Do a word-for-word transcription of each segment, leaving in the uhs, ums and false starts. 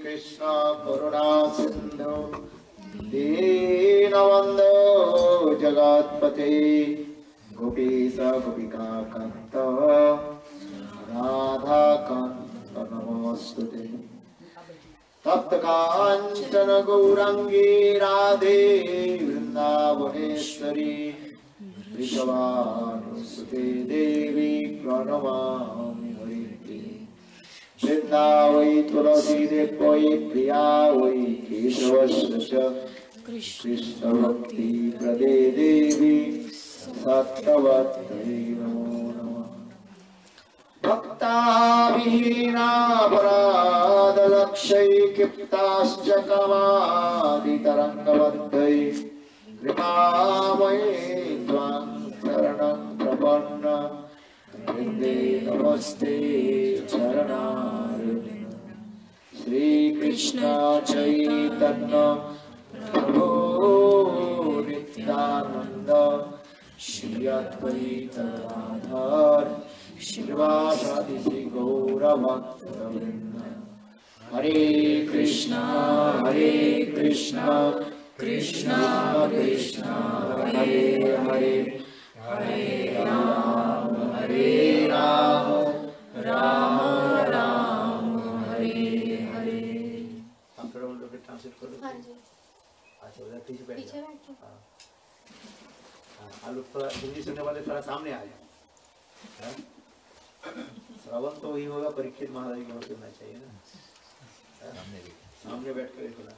कृष्ण करुणा सिंधु दीनबंधो जगत्पते गोपीश गोपिका कांत राधा कांत नमोस्तुते। तप्त कांचन गौरांगी राधे वृंदावनेश्वरी वृषभानुसुते देवी प्रणमामि हरिप्रिये। वृंदावै तुलसी देवै प्रिया वै केशवस्य कृष्ण भक्ति प्रदे देवी सत्यवत्यै नमो नमः। भक्ताभिहीनापराधलक्ष्यै क्षिप्ताश्च कामादितरङ्गबद्धै कृपामये त्वां शरणं प्रपन्न वृन्दे नमस्ते चरणारविन्द। श्रीकृष्ण चैतन्य प्रभो नित्यानन्द श्री अद्वैत गदाधर श्रीवासादि श्री गौरभक्तवृन्द। हरे कृष्णा हरे कृष्णा कृष्णा कृष्णा हरे हरे हरे राम हरे राम राम राम हरे हरे। आप थोड़ा उन लोग ट्रांसलेट कर दो। हाँ जी। अच्छा उधर पीछे बैठ जाओ। हाँ आप लोग थोड़ा हिंदी सुनने वाले थोड़ा सामने आ जाओ। श्रवण तो ही होगा, परीक्षित महाराज की ओर करना चाहिए ना। सामने सामने बैठ कर सुना।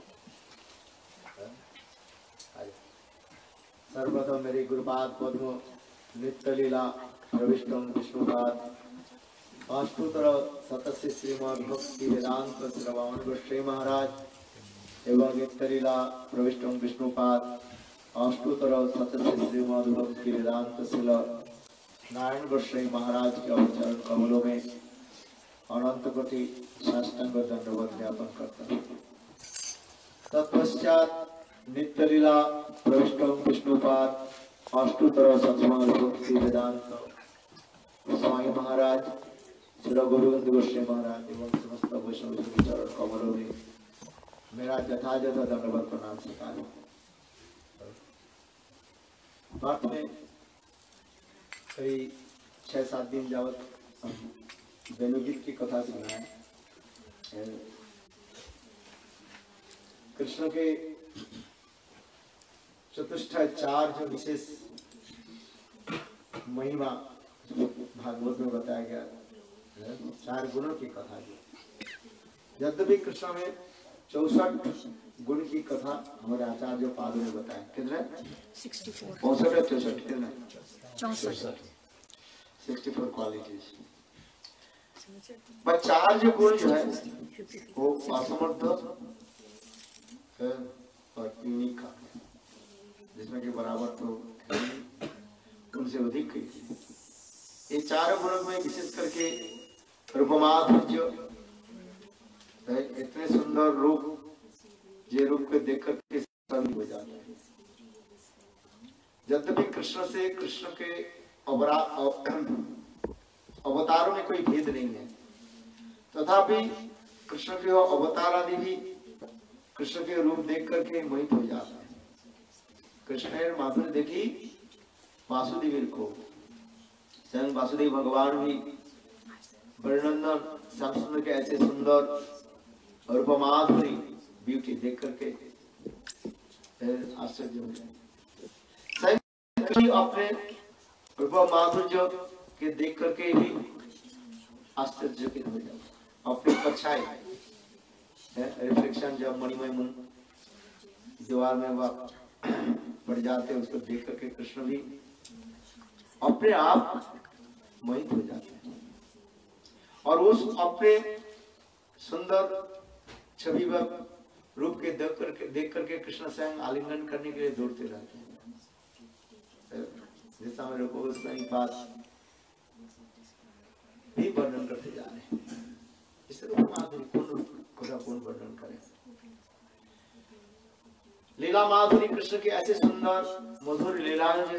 सर्वप्रथम मेरे गुरुपाद पद्म नित्य लीला प्रविष्टम विष्णुपाद अष्टोत्तर सतस्य श्रीमद् भक्ति वेदांत श्रवण गोस्वामी महाराज एवं नित्य लीला प्रविष्टम विष्णुपाद अष्टोत्तर सतस्य श्रीमद् भक्ति वेदांत शिल नारायण गोस्वामी महाराज के अवचरण कमलों में अनंत कोटि साष्टांग दंडवत ज्ञापन करता हूँ। तत्पश्चात नित्य लीला प्रविष्टम विष्णुपाद अष्टोत्तर सतसंग भक्ति वेदांत स्वामी महाराज श्री गुरुगंध गोस्वामी महाराज एवं समस्त वैष्णव के चरण कमलों में मेरा यथायथ दंडवत प्रणाम स्वीकार। बात में कई छह सात दिन जावत वेणुगीत की कथा सुना है। कृष्ण के चतुष्टय चार जो विशेष महिमा भागवत में बताया गया, चार गुणों की कथा की। यद्यपि कृष्ण में चौसठ गुण की कथा हमारे आचार्य पादों ने बताया। कितने? चौसठ या चौसठ कितने? चौसठ सिक्सटी फोर क्वालिटीज। पर चार जो गुण जो है वो असमर्थ और यूनिक का, जिसमें के बराबर तो उनसे अधिक कही थी। ये चार गुणों में विशेष करके रूपमाधुर्य, इतने सुंदर रूप, ये रूप को देख करके सभी हो जाते हैं। यद्यपि कृष्ण से कृष्ण के अवतारों में कोई भेद नहीं है, तथापि कृष्ण के अवतार आदि भी कृष्ण के रूप देख करके मोहित हो जाता है। कृष्ण ने माधुर्य देखी वासुदेव को, स्वयं वासुदेव भगवान भी वर्णन श्याम सुंदर के ऐसे सुंदर और रूपमाधुरी ब्यूटी देख करके आश्चर्य हो गए। अपने रूपमाधुर्य के देख करके भी आश्चर्यचकित हो जाए। अपनी परछाई रिफ्लेक्शन जब मणिमय मुन दीवार में वह पड़ जाते हैं, उसको देख करके कृष्ण भी अपने आप मोहित हो जाते हैं और उस अपने सुंदर छवि व रूप के देख करके देख करके कृष्ण स्वयं आलिंगन करने के लिए दौड़ते रहते हैं। जैसा मेरे को उसकी बात भी वर्णन करते जा रहे हैं। इस रूप माधुरी कौन खुदा कौन वर्णन करे। लीला माधुरी कृष्ण की ऐसे सुंदर मधुर लीलाएं जो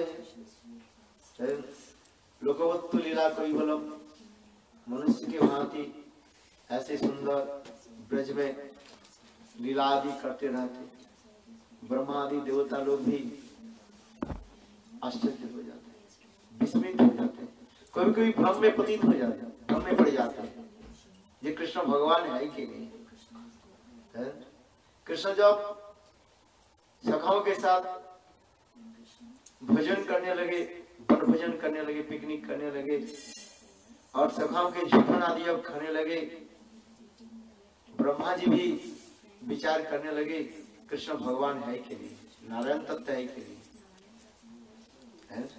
है, लोकवत्तु लीला कोई बोलो मनुष्य के भांति ऐसे सुंदर ब्रज में लीला आदि करते रहते। ब्रह्मा आदि देवता लोग भी आश्चर्य हो जाते हैं, विस्मित हो जाते हैं, कभी कभी भ्रम में पतित हो जाते हैं, भ्रम में पड़ जाते हैं, ये कृष्ण भगवान है कि नहीं है? कृष्ण जब सखाओं के साथ भजन करने लगे, वन भजन करने लगे, पिकनिक करने लगे और सखाओं के झूठन आदि अब खाने लगे, ब्रह्मा जी भी विचार करने लगे कृष्ण भगवान है कि नहीं, नारायण तत्व है कि नहीं है?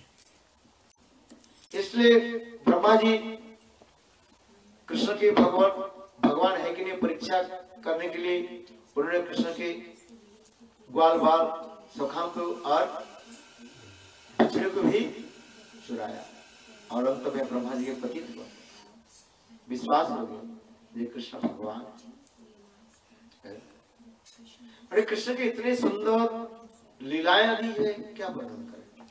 इसलिए ब्रह्मा जी कृष्ण के भगवान भगवान है कि नहीं परीक्षा करने के लिए उन्होंने कृष्ण के ग्वाल बाल सखाओं को और बछड़े को भी चुराया और अंत में ब्रह्मा जी के पति हुआ, विश्वास हो गया ये कृष्ण भगवान है। अरे कृष्ण के इतने सुंदर लीलाएं आदि है, क्या वर्णन करें।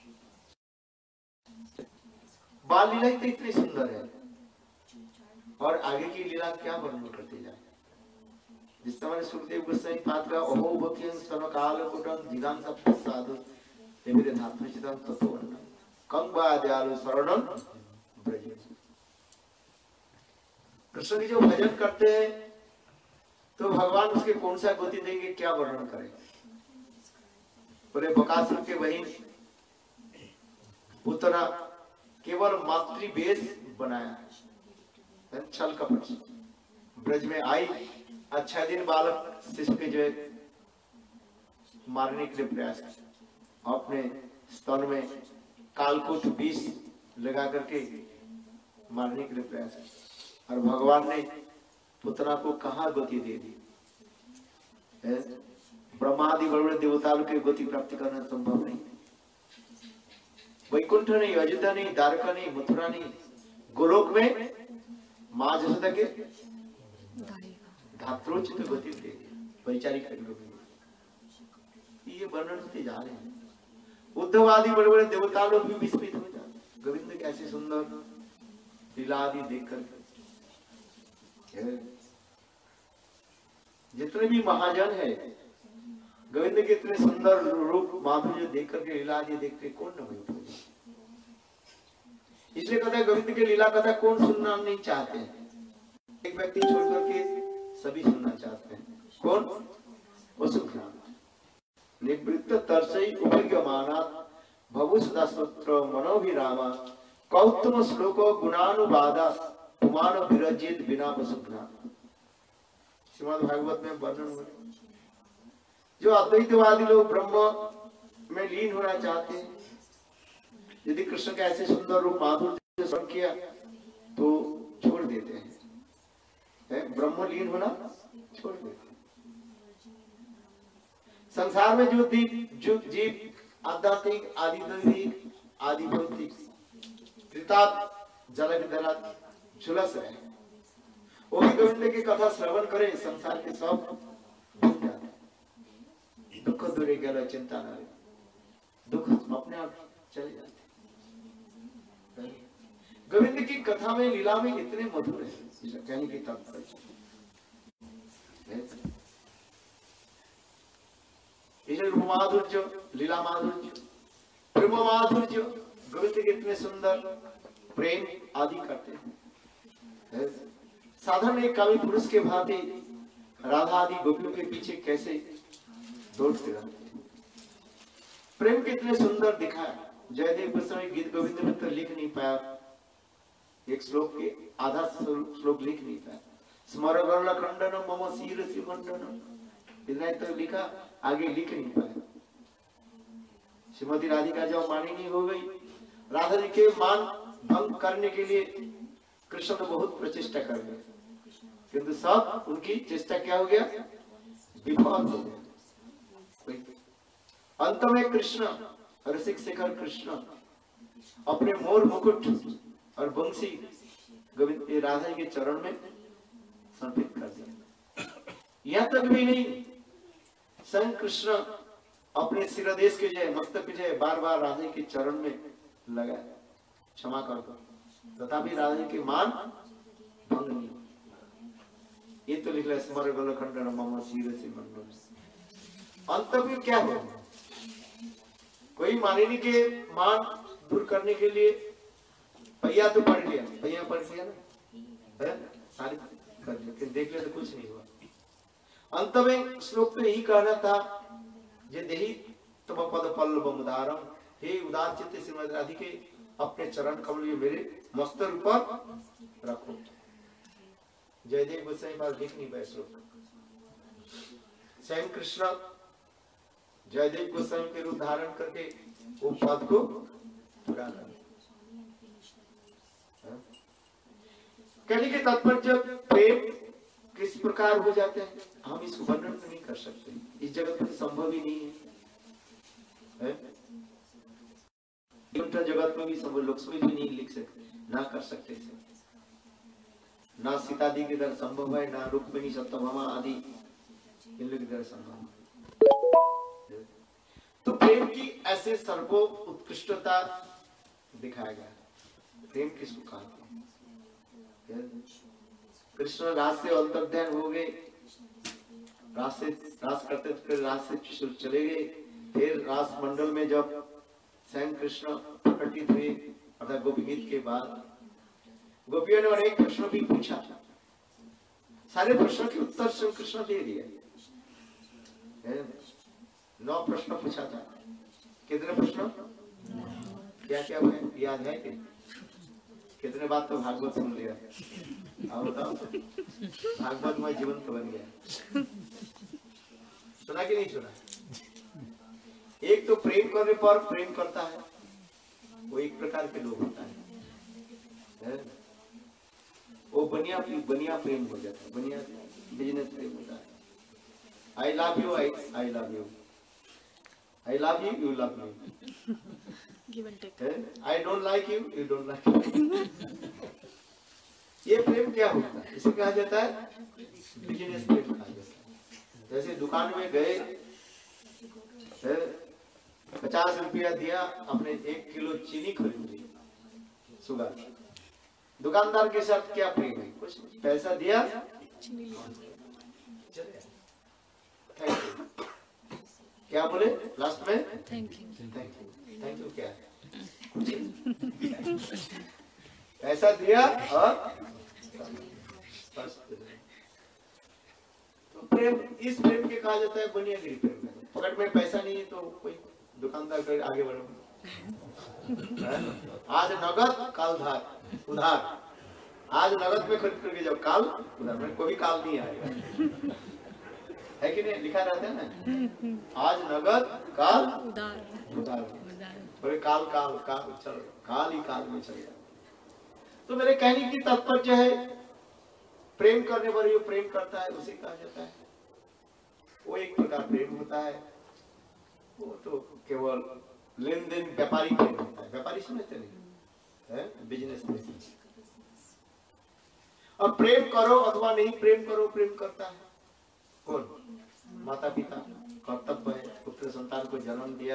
बाल लीला तो इतनी सुंदर है और आगे की लीला क्या वर्णन करते जाए। जिस समय सुखदेव गोस्वामी पाठ का अहो भक्तिं स्तनकाल कुटं जिगां सप्त साधु तेरे धात्मचितं तत्वर्ण कं बाद्यालु शरणं ब्रज। कृष्ण की जो भजन करते हैं तो भगवान उसके कौन सा गति देंगे, क्या वर्णन करें। बोले बकासुर के बहन पुतना केवल मातृ वेश बनाया, छल कपट, ब्रज में आई, अच्छा दिन बालक शिशु के जो है मारने के लिए प्रयास किया, अपने स्तन में कालकूट विष लगा करके मारने के लिए प्रयास किया और भगवान ने पुतना को कहाँ गति दे दी। ब्रह्मा आदि बड़े बड़े देवताओं की गति प्राप्त करना संभव नहीं। वैकुंठ नहीं, अयोध्या नहीं, द्वारका नहीं, मथुरा नहीं, गोलोक में माँ जसोदा के धात्रोचित गति दे वैचारिक ये वर्णन होते जा रहे हैं। उद्धव आदि बड़े बड़े देवता लोग भी विस्मित हो जाते, गोविंद कैसे सुंदर लीला आदि देखकर। जितने भी महाजन है गोविंद के इतने सुंदर रूप माधुर्य देख करके लीला आदि देखते कौन न हुई। इसलिए कहता है गोविंद की लीला कथा कौन सुनना नहीं चाहते हैं, एक व्यक्ति छोड़ करके सभी सुनना चाहते हैं। कौन? वसुभ्राम निवृत्त तर्षई उपगमानात् भवु सदा स्तोत्र मनोभिरामा कौतुम श्लोको गुणानुवादा पुमान विरजित बिना वसुभ्राम। श्रीमद् भागवत में वर्णन हुआ जो अद्वैतवादी लोग ब्रह्म में लीन होना चाहते हैं, यदि कृष्ण का ऐसे सुंदर रूप माधुर्य स्मरण किया तो छोड़ देते हैं, है? ब्रह्म लीन होना छोड़ देते हैं। संसार में जो दीप जो जीव आध्यात्मिक आदि दैविक आदि भौतिक कृतार्थ जल विदला झुलस रहे, वो भी गोविंद की कथा श्रवण करें, संसार के सब भूल जाते, दुख दूर गया, चिंता न रहे, दुख अपने आप चले जाते। गोविंद की कथा में लीला में इतने मधुर है, कहने की तात्पर्य रूप माधुर्य, लीला माधुर्य, प्रेम माधुर्य, गोविंद के इतने सुंदर प्रेम आदि करते हैं। साधारण एक कामी पुरुष के भांति राधा आदि गोपियों के पीछे कैसे दौड़ते रहते, प्रेम के इतने सुंदर दिखाया। जयदेव गोस्वामी गीत गोविंद में तो लिख नहीं पाया, एक श्लोक के आधा श्लोक लिख नहीं पाया। स्मरण खंडनम मम शीर सिमंडनम, इतना तो लिखा, आगे लिख नहीं पाया। श्रीमती राधिका जब मानिनी हो गई, राधा जी के मान भंग करने के लिए कृष्ण ने बहुत प्रचेष्टा कर ली, किंतु सब उनकी चेष्टा क्या हो गया, विफल हो गया। अंत में कृष्ण रसिक शेखर कृष्ण अपने मोर मुकुट और बंसी गोविंद राधा जी के चरण में समर्पित कर दिया। यहां तक भी नहीं, स्वयं कृष्ण अपने सिरदेश के जय मस्तक के जय बार बार राधा जी के चरण में लगाए, क्षमा कर दो, तथापि राधा जी के मान भंग नहीं। ये तो लिख रहा स्मर गलखंडन मम शिर से मंडल। अंत में क्या हो, कोई मानिनी के मान दूर करने के लिए पहिया तो पढ़ लिया, पहिया पढ़ लिया ना, है सारी कर लिया, देख ले तो कुछ नहीं हुआ। अंत में श्लोक तो यही कहना था, जे देही तब पद पल्लव उदारम, हे उदार चित्त श्रीमद् राधिके अपने चरण कमल मेरे मस्तक ऊपर रखो। जयदेव गोस्वामी पास लिख नहीं पाए श्लोक। स्वयं कृष्ण जयदेव गोस्वामी के रूप धारण करके वो पद को पूरा कर। कहने के तात्पर्य प्रेम किस प्रकार हो जाते हैं हम इसको वर्णन नहीं कर सकते, इस जगत में संभव ही नहीं है, है? जगत में भी सब लोग भी नहीं लिख सकते, ना कर सकते थे। ना सीतादी के दर संभव है, ना रुक्मिणी सत्यभामा आदि इन लोग के दर संभव है। तो प्रेम की ऐसे सर्वो उत्कृष्टता दिखाया गया। प्रेम किसको कहते हैं? कृष्ण रास से अंतर्ध्यान हो गए, रास से रास करते फिर रास से चले गए, फिर रास मंडल में जब स्वयं कृष्ण प्रकटित हुए अर्थात गोपी गीत के बाद गोपियों ने अनेक प्रश्न भी पूछा, सारे प्रश्नों के उत्तर स्वयं कृष्ण दे दिए। नौ प्रश्न पूछा था, कितने प्रश्न क्या क्या हुए याद है कि कितने बात तो भागवत सुन लिया, अब बताओ भागवत में जीवन तो बन गया, सुना कि नहीं सुना? एक तो प्रेम करने पर प्रेम करता है वो एक प्रकार के लोग होता है, है? वो बनिया बनिया प्रेम हो जाता है, बनिया बिजनेस प्रेम होता है। I love you, I I love you, I love you, you love me, I don't like you, you don't like me. ये प्रेम क्या होता है? इसे कहा जाता है बिजनेस प्रेम कहा जाता है। जैसे दुकान में गए, पचास रुपया दिया, अपने एक किलो चीनी खरीद ली, सुगर। दुकानदार के साथ क्या प्रेम है? कुछ पैसा दिया, थैंक यू, क्या बोले लास्ट में? Thank you, thank you, thank you क्या है? पैसा दिया और तो प्रेम, इस प्रेम के कहा जाता है बुनियादी प्रेम। पॉकेट में पैसा नहीं है तो कोई दुकानदार कर आगे बढ़ो, आज नगद काल धार उधार, आज नगद में खरीद करके जब काल उधार में, कोई काल नहीं आएगा, है कि नहीं? लिखा रहता है ना, आज नगद काल उधार उधार, काल काल काल चल काल ही काल में चल गया। तो मेरे कहने की तात्पर्य है प्रेम करने पर जो प्रेम करता है उसे कहा जाता है, वो एक प्रकार प्रेम होता है। वो तो केवल लेन देन व्यापारी प्रेम होता है, व्यापारी समझते नहीं है, बिजनेस में। अब प्रेम करो अथवा नहीं प्रेम करो, प्रेम करता है कौन? माता पिता। कर्तव्य है, पुत्र संतान को जन्म दिया,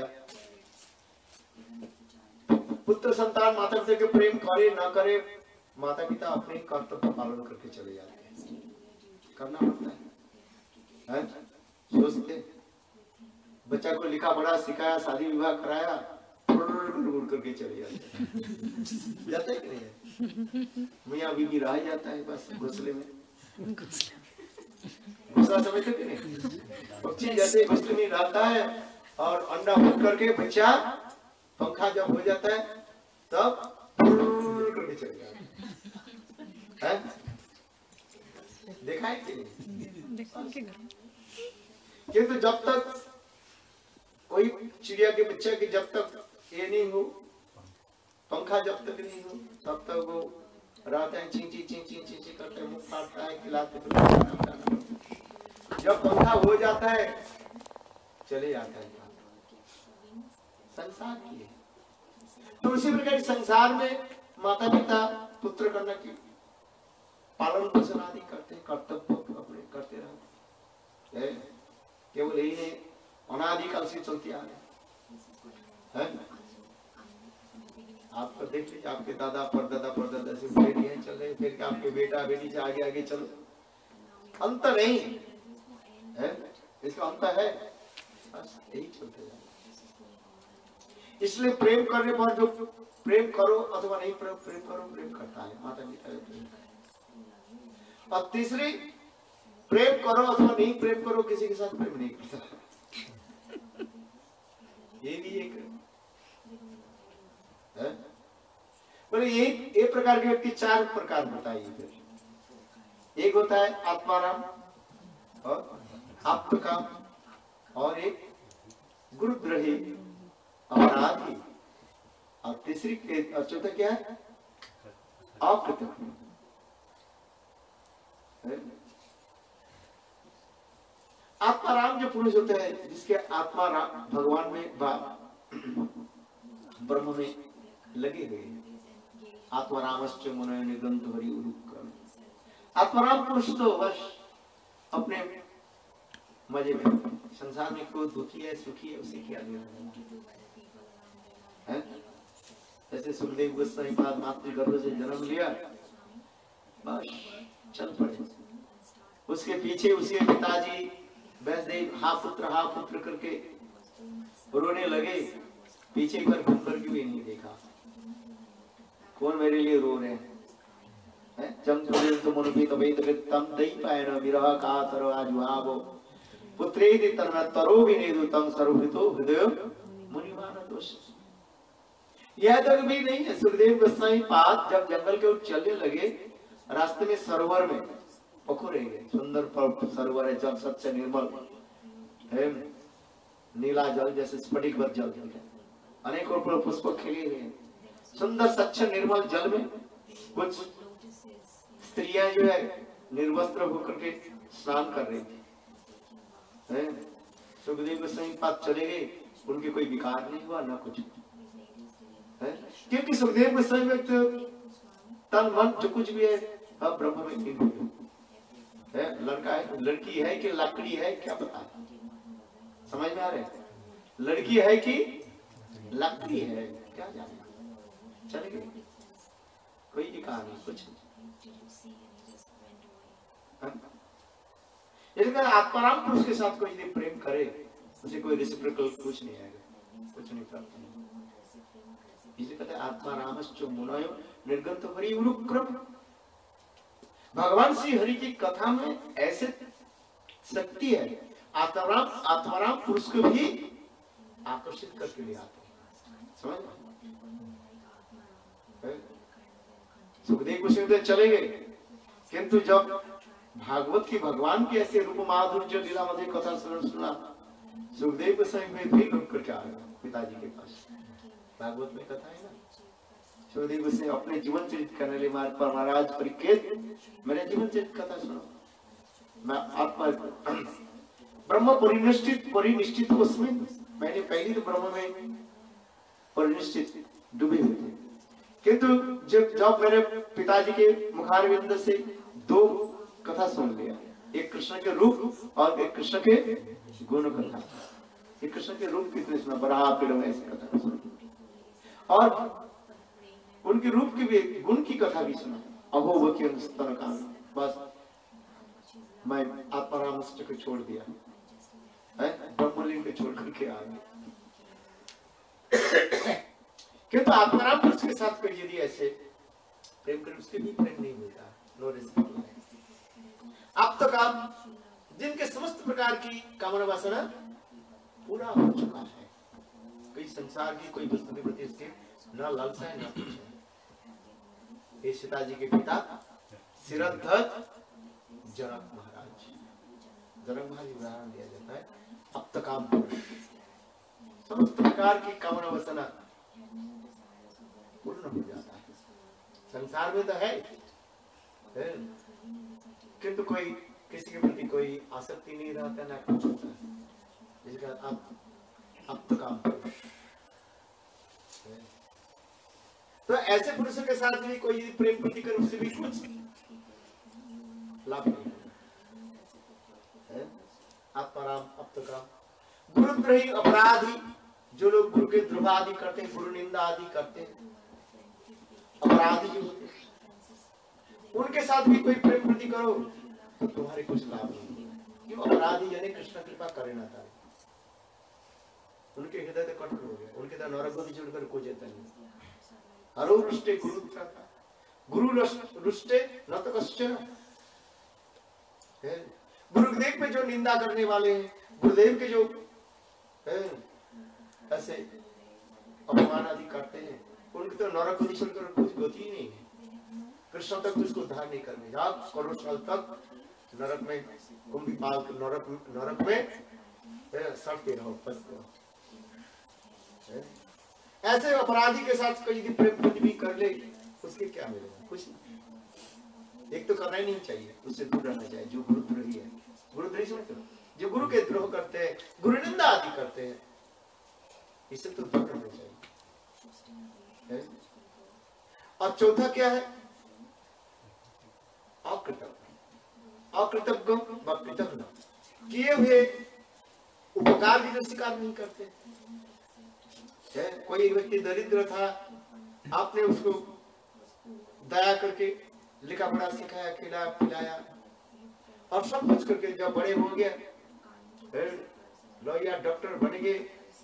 पुत्र संतान माता पिता के प्रेम करे ना करे, माता पिता अपने कर्तव्य पालन करके चले जाते हैं, करना पड़ता है, है? सोचते बच्चा को लिखा पढ़ा सिखाया, शादी विवाह कराया, उड़ करके चले जाते हैं, जाता है कि नहीं है? मियाँ बीवी रह जाता है बस घोंसले में, घोंसला समझते कि नहीं? पक्षी जैसे घोंसले में रहता है और अंडा फूट करके बच्चा पंखा जब हो जाता है तब करके चले जाता है, देखा है कि नहीं? किंतु जब तक कोई चिड़िया के बच्चे की जब तक ये नहीं हो, पंखा जब तक नहीं हो, तब तक वो रहता है, चींची चींची चींची करते, मुंह फाड़ता है, खिलाते फिर जब पंखा हो जाता है चले जाता है। संसार की है। तो उसी प्रकार संसार में माता पिता पुत्र कन्या की पालन पोषण आदि करते, कर्तव्य अपने करते रहते हैं, केवल यही नहीं, अनादिकाल से चलती आ रही है। आप देख लीजिए, आपके दादा परदादा परदादा से पीढ़ियां चल रहे, फिर आपके बेटा बेटी से आगे आगे चलो, अंत नहीं है, इसका अंत है, बस यही चलते जाए। इसलिए प्रेम करने पर जो प्रेम करो अथवा नहीं प्रेम प्रेम करो, प्रेम करता है माता पिता। और तीसरी, प्रेम करो अथवा नहीं प्रेम करो, किसी के साथ प्रेम नहीं करता। ये भी एक है। बोले ये एक प्रकार के व्यक्ति चार प्रकार बताइए फिर। एक होता है आत्माराम और आप्तकाम, और एक गुरुद्रोही अपराधी, और तीसरी और चौथा क्या है? अकृतज्ञ। आत्माराम जो पुरुष होते हैं, जिसके आत्मा भगवान में ब्रह्म में लगे हुए, आत्मारामश्च मुनयो निगंत हरि उरुक्रम। आत्माराम पुरुष तो बस अपने मजे में, संसार में कोई दुखी है सुखी है उसे क्या लेना है। जैसे सुखदेव गोस्वामी पाद मातृ गर्भ से जन्म लिया, बस चल पड़े। उसके पीछे उसके पिताजी वैष्णदेव हा पुत्र हा पुत्र करके रोने लगे, पीछे एक बार घूम करके भी नहीं देखा कौन मेरे लिए रो रहे हैं। जम तो मनुपी तबे तम दई पायन विरह का तरो आजुहावो पुत्रेदि तन्ना तरो विनेदु तम सर्वहितो हृदय मुनिमान दोष। यह तक भी नहीं है, सुखदेव गोस्वामी पाद जब जंगल के ऊपर चलने लगे, रास्ते में सरोवर में पोखर है, सुंदर सरोवर है, जल सच्चा निर्मल है, नीला जल जैसे स्फटिक जल, अनेकों पुष्प खिले हुए, सुंदर सच्चा निर्मल जल में कुछ स्त्रियां जो है निर्वस्त्र होकर के स्नान कर रही थी। सुखदेव गोस्वामी पाद चले गए, उनके कोई विकार नहीं हुआ ना कुछ है, क्योंकि सुखदेव गोस्वामी में तो तन मन जो कुछ भी है अब ब्रह्म में लीन है। लड़का है लड़की है कि लकड़ी है क्या पता है, समझ में आ रहे? लड़की है कि लकड़ी है क्या जाने, चले गए, कोई विकार नहीं कुछ। यदि आत्माराम पुरुष के साथ कोई यदि प्रेम करे, उसे कोई रेसिप्रोकल कुछ नहीं आएगा, कुछ नहीं प्राप्त नहीं। इसे कहते हैं आत्मारामश्च मुनयो निर्गंत हरि उरुक्रम। भगवान श्री हरि की कथा में ऐसे शक्ति है, आत्माराम आत्माराम पुरुष को भी आकर्षित करके ले आते हैं, समझ में? सुखदेव गोस्वामी चले गए, किंतु जब भागवत की भगवान की ऐसे रूप माधुर्य लीला मध्य कथा सुना, सुखदेव गोस्वामी में भी लौट करके आ गए पिताजी के पास। भागवत में कथा है ना, सुखदेव गोस्वामी अपने जीवन चरित करने लिए मार्ग पर महाराज परिकेत मेरे जीवन चरित कथा सुनो। मैं आत्मा ब्रह्म परिनिष्ठित परिनिष्ठित उसमें मैंने पहले तो ब्रह्म में परिनिष्ठित डूबे हुए थे, किंतु जब जब मेरे पिताजी के मुखारविंद से दो कथा सुन लिया, एक कृष्ण के रूप और एक कृष्ण के गुण कथा। एक कृष्ण के रूप कितने सुना, बराह पेड़ में ऐसी कथा सुनी, और उनके रूप की भी गुण की कथा भी सुना। अहो वो की स्तन का, बस मैं आत्माराम को छोड़ दिया है, ब्रह्मलिंग को छोड़ करके आ गया। किंतु आत्माराम पुरुष के साथ कोई यदि ऐसे प्रेम करे, उसके भी प्रेम नहीं मिलता, नो रिस्पेक्ट। अब तक आप जिनके समस्त प्रकार की कामना वासना पूरा हो चुका है, कोई संसार की कोई वस्तु के प्रति इसके न लालसा है न कुछ है। ये सीताजी के पिता सिरध्वज जनक महाराज, जनक महाराज उदाहरण दिया जाता है। अब तक आप समस्त प्रकार की कामना वासना पूर्ण हो जाता है। संसार में तो है, है? किंतु कोई किसी के प्रति कोई आसक्ति नहीं रहता ना कुछ होता है, जिसका आप अब तक आप तो ऐसे पुरुषों के साथ भी कोई प्रेम प्रति कर, उससे भी कुछ लाभ नहीं है। आत्माराम अब तक गुरुद्रोही अपराधी, जो लोग गुरु के द्रोह आदि करते हैं, गुरु निंदा आदि करते हैं, अपराधी जो होते हैं, उनके साथ भी कोई प्रेम प्रति करो तो तुम्हारे कुछ लाभ नहीं। क्यों? अपराधी यानी कृष्ण कृपा करे ना तारे, उनके हृदय तो कठोर हो गया, उनके तो नरक गति छोड़कर कोई जेता नहीं। हरो रुष्टे गुरु त्राता, गुरु रुष्टे न तो कश्चन। गुरुदेव पे जो निंदा करने वाले हैं, गुरुदेव के जो ऐसे अपमान आदि करते हैं, उनकी तो नरक गति छोड़कर कुछ गति ही नहीं है। कृष्ण तक उसको उद्धार नहीं करने जा, करोड़ साल तक नरक में कुंभी पाल नरक नरक में सड़ते रहो, फंसते रहो। ऐसे अपराधी के साथ कोई यदि प्रेम कुछ भी कर ले, उसके क्या मिलेगा? कुछ नहीं। एक तो करना ही नहीं चाहिए, उससे दूर रहना चाहिए। जो गुरुद्रोही है, गुरुद्रोही समझते हो, जो गुरु के द्रोह करते हैं, गुरु निंदा आदि करते हैं, इससे तो दूर रहना चाहिए। और चौथा क्या है? अकृतज्ञ। अकृतज्ञ व कृतज्ञ, किए हुए उपकार भी तो स्वीकार नहीं करते। है? कोई व्यक्ति दरिद्र था, आपने उसको दया करके लिखा पढ़ा सिखाया, खिलाया पिलाया और सब कुछ करके जब बड़े हो गए, लॉयर डॉक्टर बन गए,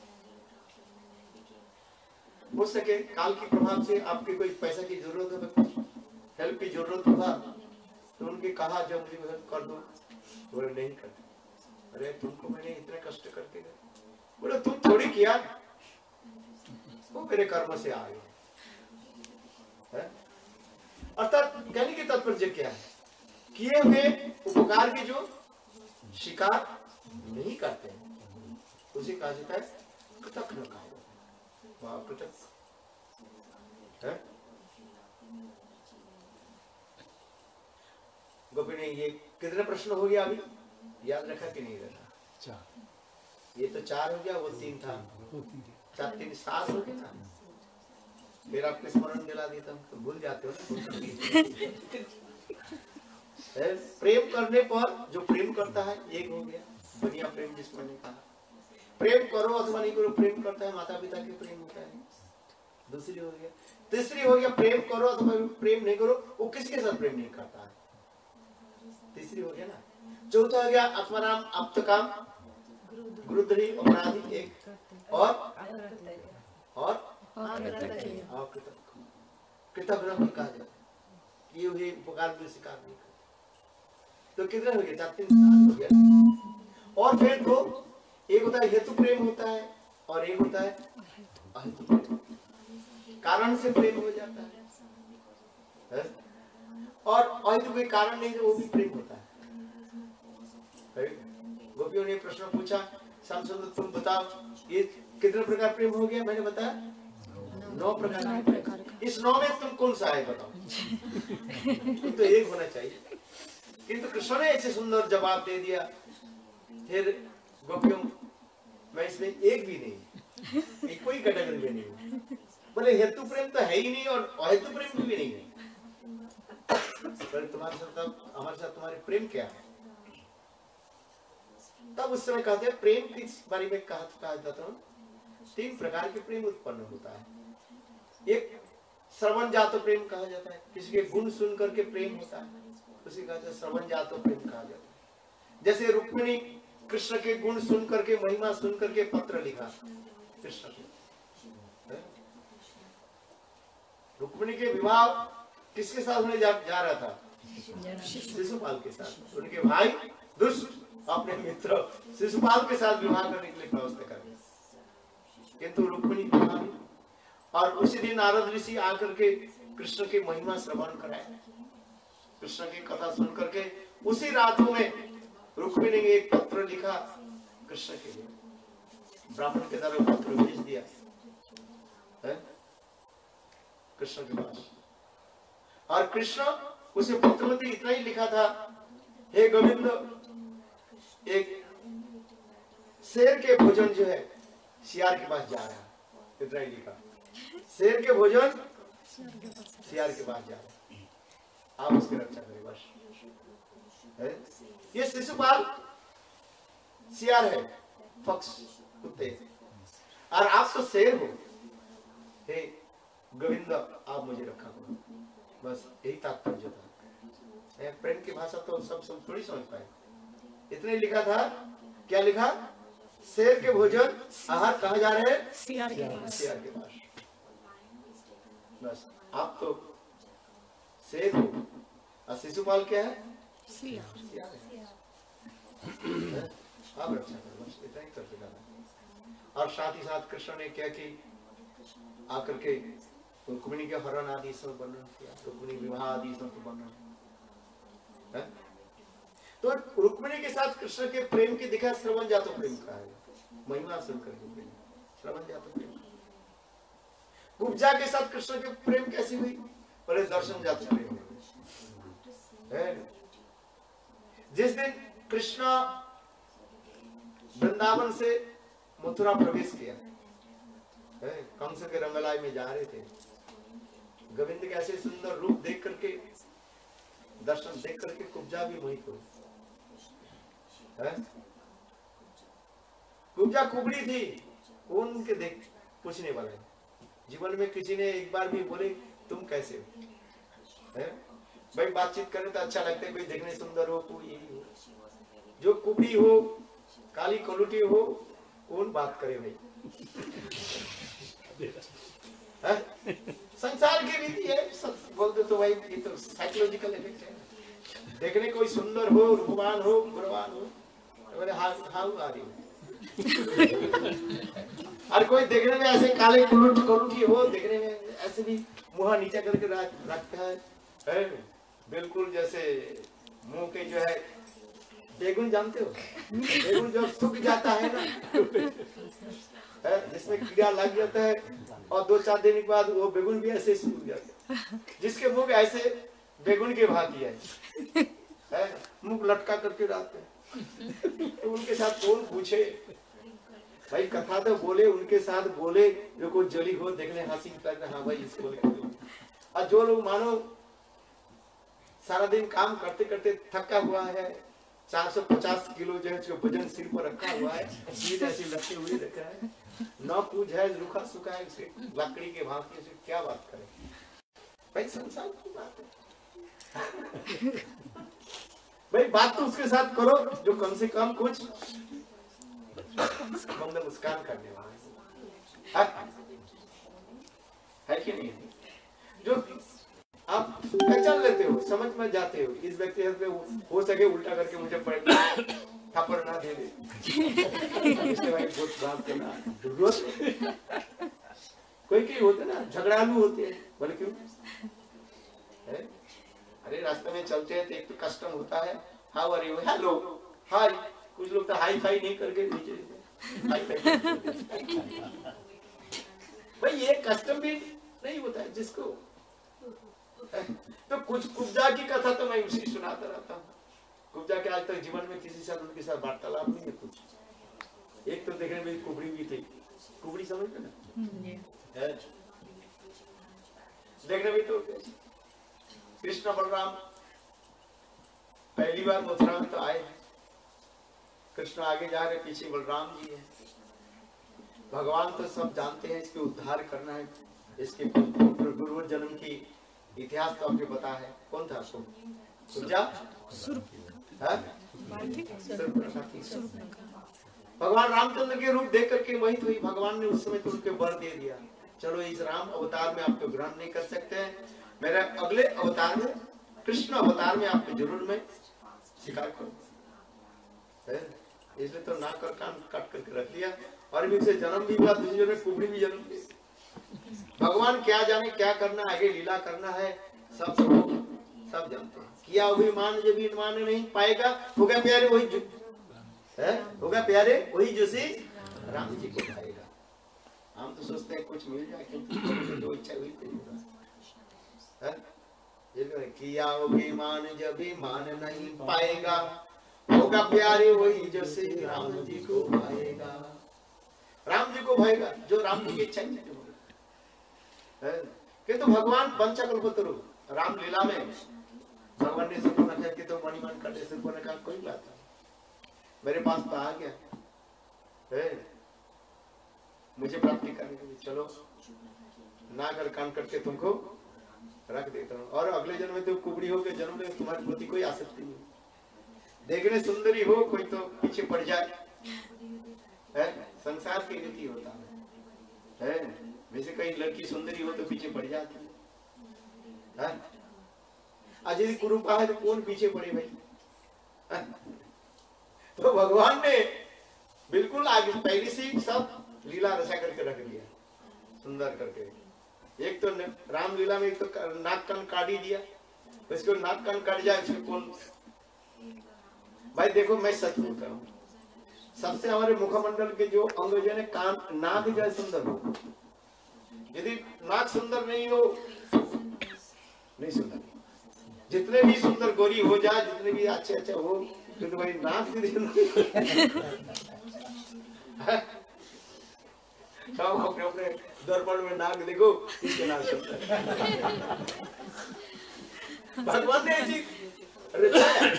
हो सके काल के प्रभाव से आपके कोई पैसा की जरूरत हो, हेल्प की जरूरत होगा, तो उनके कहा जब मुझे हेल्प कर दो, बोले नहीं करते। अरे तुमको मैंने इतने कष्ट करके, बोले तुम थोड़ी किया, वो मेरे कर्म से आ गए। अर्थात कहने की तात्पर्य क्या है? किए हुए उपकार के जो शिकार नहीं करते हैं, उसे कहा जाता है कृतज्ञ कहा जाता है। कृतज्ञ है। गोपी ने ये कितने प्रश्न हो गया अभी याद रखा कि नहीं रखा? चार। ये तो चार हो गया, वो तीन था, चार तीन सात हो गया। फिर आपके स्मरण दिला देता हूँ तो भूल जाते हो ना। प्रेम करने पर जो प्रेम करता है, एक हो गया बढ़िया प्रेम, जिसमें ने कहा प्रेम करो अथवा नहीं करो, प्रेम करता है माता पिता के प्रेम होता है, दूसरी हो गया। तीसरी हो गया प्रेम करो अथवा प्रेम नहीं करो, वो किसके साथ प्रेम नहीं करता है, तीसरी हो गया ना। चौथा हो गया आत्माराम आप्तकाम गुरुद्रोही अपराधी एक, और और कृतज्ञ भी कहा जाता है। ये हुए उपकार भी स्वीकार नहीं करते। तो कितने हो गए? चार तीन सात हो गया। और फिर तो एक होता है हेतु प्रेम होता है, और एक होता है अहेतु प्रेम, कारण से प्रेम हो जाता है, है? और अहेतु कोई कारण नहीं, वो भी प्रेम होता है। गोपियों ने प्रश्न पूछा, श्याम सुंदर तुम बताओ ये कितने प्रकार प्रेम हो गया? मैंने बताया नौ प्रकार। इस नौ में तुम कौन सा है बताओ? तुम तो एक होना चाहिए, किंतु कृष्ण ने ऐसे सुंदर जवाब दे दिया। फिर गोपियों मैं इसमें एक भी नहीं, एक कोई कैटेगरी में नहीं। बोले हेतु प्रेम तो है ही नहीं और अहेतु प्रेम भी नहीं है। तुम्हारे साथ हमारे साथ तुम्हारे प्रेम क्या है? तब उस समय कहते हैं प्रेम किस बारे में कहा कहा जाता है? तीन प्रकार के प्रेम उत्पन्न होता है। एक श्रवण जात प्रेम कहा जाता है, किसी के गुण सुन करके प्रेम होता है, उसे कहा जाता है श्रवण जात प्रेम कहा जाता है। जैसे रुक्मिणी कृष्ण के गुण सुन करके, महिमा सुन करके पत्र लिखा कृष्ण को। रुक्मिणी के विवाह किसके साथ होने जा, जा रहा था? शिशुपाल के साथ। उनके भाई दुष्ट अपने मित्र शिशुपाल के साथ विवाह करने के लिए व्यवस्था कर, किंतु रुक्मिणी विवाह नहीं। और उसी दिन नारद ऋषि आकर के कृष्ण की महिमा श्रवण कराए, कृष्ण की कथा सुन करके उसी रातों में रुक्मिणी ने एक पत्र लिखा कृष्ण के लिए, ब्राह्मण के द्वारा पत्र भेज दिया है कृष्ण के पास। और कृष्ण उसे पत्र में इतना ही लिखा था, हे गोविंद, एक शेर के भोजन जो है सियार के पास जा रहा है, इतना ही लिखा। शेर के भोजन सियार के पास जा रहा है, आप उसकी रक्षा करें बस। है? ये शिशुपाल सियार है, पक्ष कुत्ते, और आप तो शेर हो। हे गोविंद, आप मुझे रखा करो, बस यही तात्पर्य था। प्रेम की भाषा तो सब सब थोड़ी समझ पाए। इतने लिखा था, क्या लिखा? शेर के भोजन आहार कहाँ जा रहे हैं? सियार के पास। सियार के पास। बस आप तो शेर हो और शिशुपाल क्या है? सियार। आप रक्षा करो, बस इतना ही करते जाना। और साथ ही साथ कृष्ण ने क्या कि आकर के रुक्मिणी के हरण आदि सब वर्णन किया, रुक्मिणी विवाह आदि सब वर्णन। तो रुक्मिणी के साथ कृष्ण के प्रेम की दिखा श्रवण जातो प्रेम का है, महिमा शंकर की प्रेम, श्रवण जातो प्रेम। कुब्जा के साथ कृष्ण के प्रेम कैसी हुई? बड़े दर्शन जातो प्रेम है। जिस दिन कृष्ण वृंदावन से मथुरा प्रवेश किया, कंस के रंगलाई में जा रहे थे, गोविंद के ऐसे सुंदर रूप देख करके, दर्शन देख करके कुब्जा भी मोहित हुई। कुब्जा कुबड़ी थी, कौन उनके देख पूछने वाले? जीवन में किसी ने एक बार भी बोले तुम कैसे हो? है? भाई बातचीत करें तो अच्छा लगता है, कोई देखने सुंदर हो, कोई हो। जो कुबड़ी हो, काली कलुटी हो, कौन बात करे भाई? संसार की रीति है, बोल दो तो भाई ये तो साइकोलॉजिकल इफेक्ट है। देखने कोई सुंदर हो, रूपवान हो, गुणवान हो, तो हाँ हाँ आ रही और कोई देखने में ऐसे काले कुलूट कलुटी हो, देखने में ऐसे भी मुंह नीचा करके रखता है, है बिल्कुल जैसे मुंह के जो है बेगुन, जानते हो बेगुन जब सूख जाता है ना, जिसमें कीड़ा लग जाता है और दो चार दिन के बाद वो बेगुन भी ऐसे सूख जाता है, जिसके मुंह ऐसे बेगुन के भांति है, है मुंह लटका करके रहते हैं। तो उनके साथ कौन पूछे भाई? कथा तो बोले, उनके साथ बोले जो कोई जली हो, देखने हंसी लगता है, हाँ भाई इसको। और जो लोग मानो सारा दिन काम करते करते थका हुआ है, चार सौ पचास किलो जो है वजन सिर पर रखा हुआ है, सीध ऐसी लटके हुए रखा है, न पूछ है, रूखा सूखा है, उसे लकड़ी के भांति से क्या बात करे भाई? संसार की बात है भाई। बात तो उसके साथ करो जो कम से कम कुछ मंद मुस्कान करने वाला है, है कि नहीं? जो आप पहचान लेते हो, समझ में जाते हो, इस व्यक्ति पे हो सके उल्टा करके मुझे थप्पड़ ना दे दे, इसके भाई बहुत बात करना जरूरत। कोई कोई होते ना झगड़ालू होते हैं, बोले क्यों है? अरे रास्ते में चलते हैं तो एक तो कस्टम होता है, how are you, hello, hi. कुछ लोग तो हाई फाई नहीं करके नीचे हाई फाई। भाई ये कस्टम भी नहीं होता है जिसको। तो कुछ कुब्जा की कथा तो मैं उसी सुनाता रहता हूँ। कुब्जा के आज तक जीवन में किसी से उनके साथ वार्तालाप नहीं है कुछ। एक तो देखने में कुबड़ी भी थी, कुबड़ी समझते ना, देखने में तो कृष्ण बलराम पहली बार मथुरा में तो आए, कृष्ण आगे जा रहे, पीछे बलराम जी है। भगवान तो सब जानते हैं, इसके उद्धार करना है, इसके पूर्व जन्म की इतिहास तो आपको पता है। कौन था आपको? भगवान रामचंद्र के रूप देख करके मोहित हुई। भगवान ने उस समय तो उनके वर दे दिया, चलो इस राम अवतार में आप तो ग्रहण नहीं कर सकते हैं, मेरे अगले अवतार में, कृष्ण अवतार में आपको जरूर मैं शिकार करूँ। इसलिए तो नाक और कान काट करके रख दिया, और भी उसे जन्म भी हुआ, दूसरे में कुबड़ी भी जन्म दी। भगवान क्या जाने क्या करना आगे लीला करना है, सब सब जानते हैं। किया वही मान जब भी मान नहीं पाएगा, होगा प्यारे वही जो है, होगा प्यारे वही जो से राम जी को खाएगा। हम तो सोचते हैं कुछ मिल जाए, क्योंकि जो इच्छा हुई है। किया वही मान जब भी मान नहीं पाएगा, होगा प्यारे वही जो से राम जी को भाएगा। राम जी को भाएगा जो राम जी की इच्छा नहीं होगी। किंतु भगवान पंचकल्पतरु राम लीला में भगवान ने सबको रखा कि तो मणिमन कर सबको ने कहा कोई बात नहीं, मेरे पास तो आ गया है मुझे प्राप्ति करने के लिए, चलो नागर कान करके तुमको रख देता हूँ, और अगले जन्म में तो कुबड़ी होकर जन्म ले, तुम्हारे प्रति कोई आसक्ति नहीं। देखने सुंदरी हो कोई तो पीछे पड़ जाए, है संसार की रीति होता है, है? वैसे कहीं लड़की सुंदरी हो तो पीछे पड़ जाती है, आज यदि कुरूपा है तो कौन पीछे पड़े भाई, है? तो भगवान ने बिल्कुल आगे पहले से ही सब लीला रचा करके रख दिया, सुंदर करके। एक तो रामलीला में एक तो नाक कान काट ही दिया, इसको नाक कान काट जाए इसको कौन भाई। देखो मैं सच बोलता हूँ, सबसे हमारे मुखमंडल के जो अंग जो है कान नाक जो है सुंदर हो, यदि नाक सुंदर नहीं हो नहीं सुंदर, जितने भी सुंदर गोरी हो जाए, जितने भी अच्छे अच्छे हो, तो भाई नाक सब अपने अपने दर्पण में नाक देखो, किसके नाक सुंदर। भगवान ने ऐसी रचाया,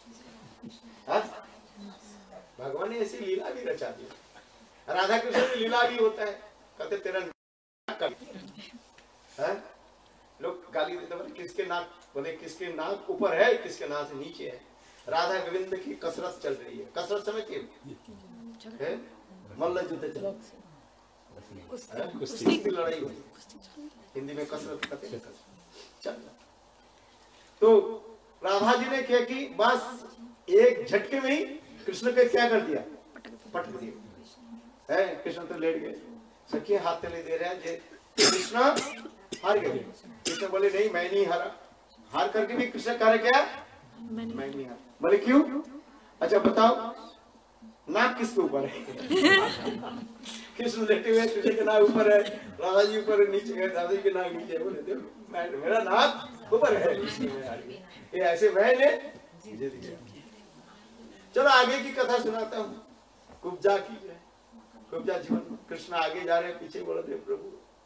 भगवान ने ऐसी लीला भी रचा दी। राधा कृष्ण में लीला भी होता है, कहते तेरा नाक है, लोग गाली देते बोले किसके नाक, बोले किसके नाक ऊपर है, किसके नाक से नीचे है। राधा गोविंद की कसरत चल रही है, कसरत समझते हैं, मल्ल युद्ध चल, कुश्ती की लड़ाई होती, हिंदी में कसरत कहते हैं, चल। तो राधा जी ने क्या की, बस एक झटके में ही कृष्ण के क्या कर दिया, पटक दिया, है कृष्ण तो लेट गए, सखी हाथ तले दे रहे हैं, कृष्ण हार गए। कृष्ण बोले नहीं मैं नहीं हारा, हार करके भी कृष्ण कह रहे क्या, मैं नहीं हारा। बोले क्यों, अच्छा बताओ नाक किसके ऊपर है। कृष्ण लेटे हुए, कृष्ण के नाक ऊपर है, राधा जी ऊपर नीचे है, राधा जी के नाक नीचे है। बोले देखो मेरा नाक ऊपर है, ये ऐसे मैंने मुझे दिया। चलो आगे की कथा सुनाता हूँ, कुब्जा की, कुब्जा जीवन। कृष्ण आगे जा रहे हैं, पीछे बलदेव प्रभु।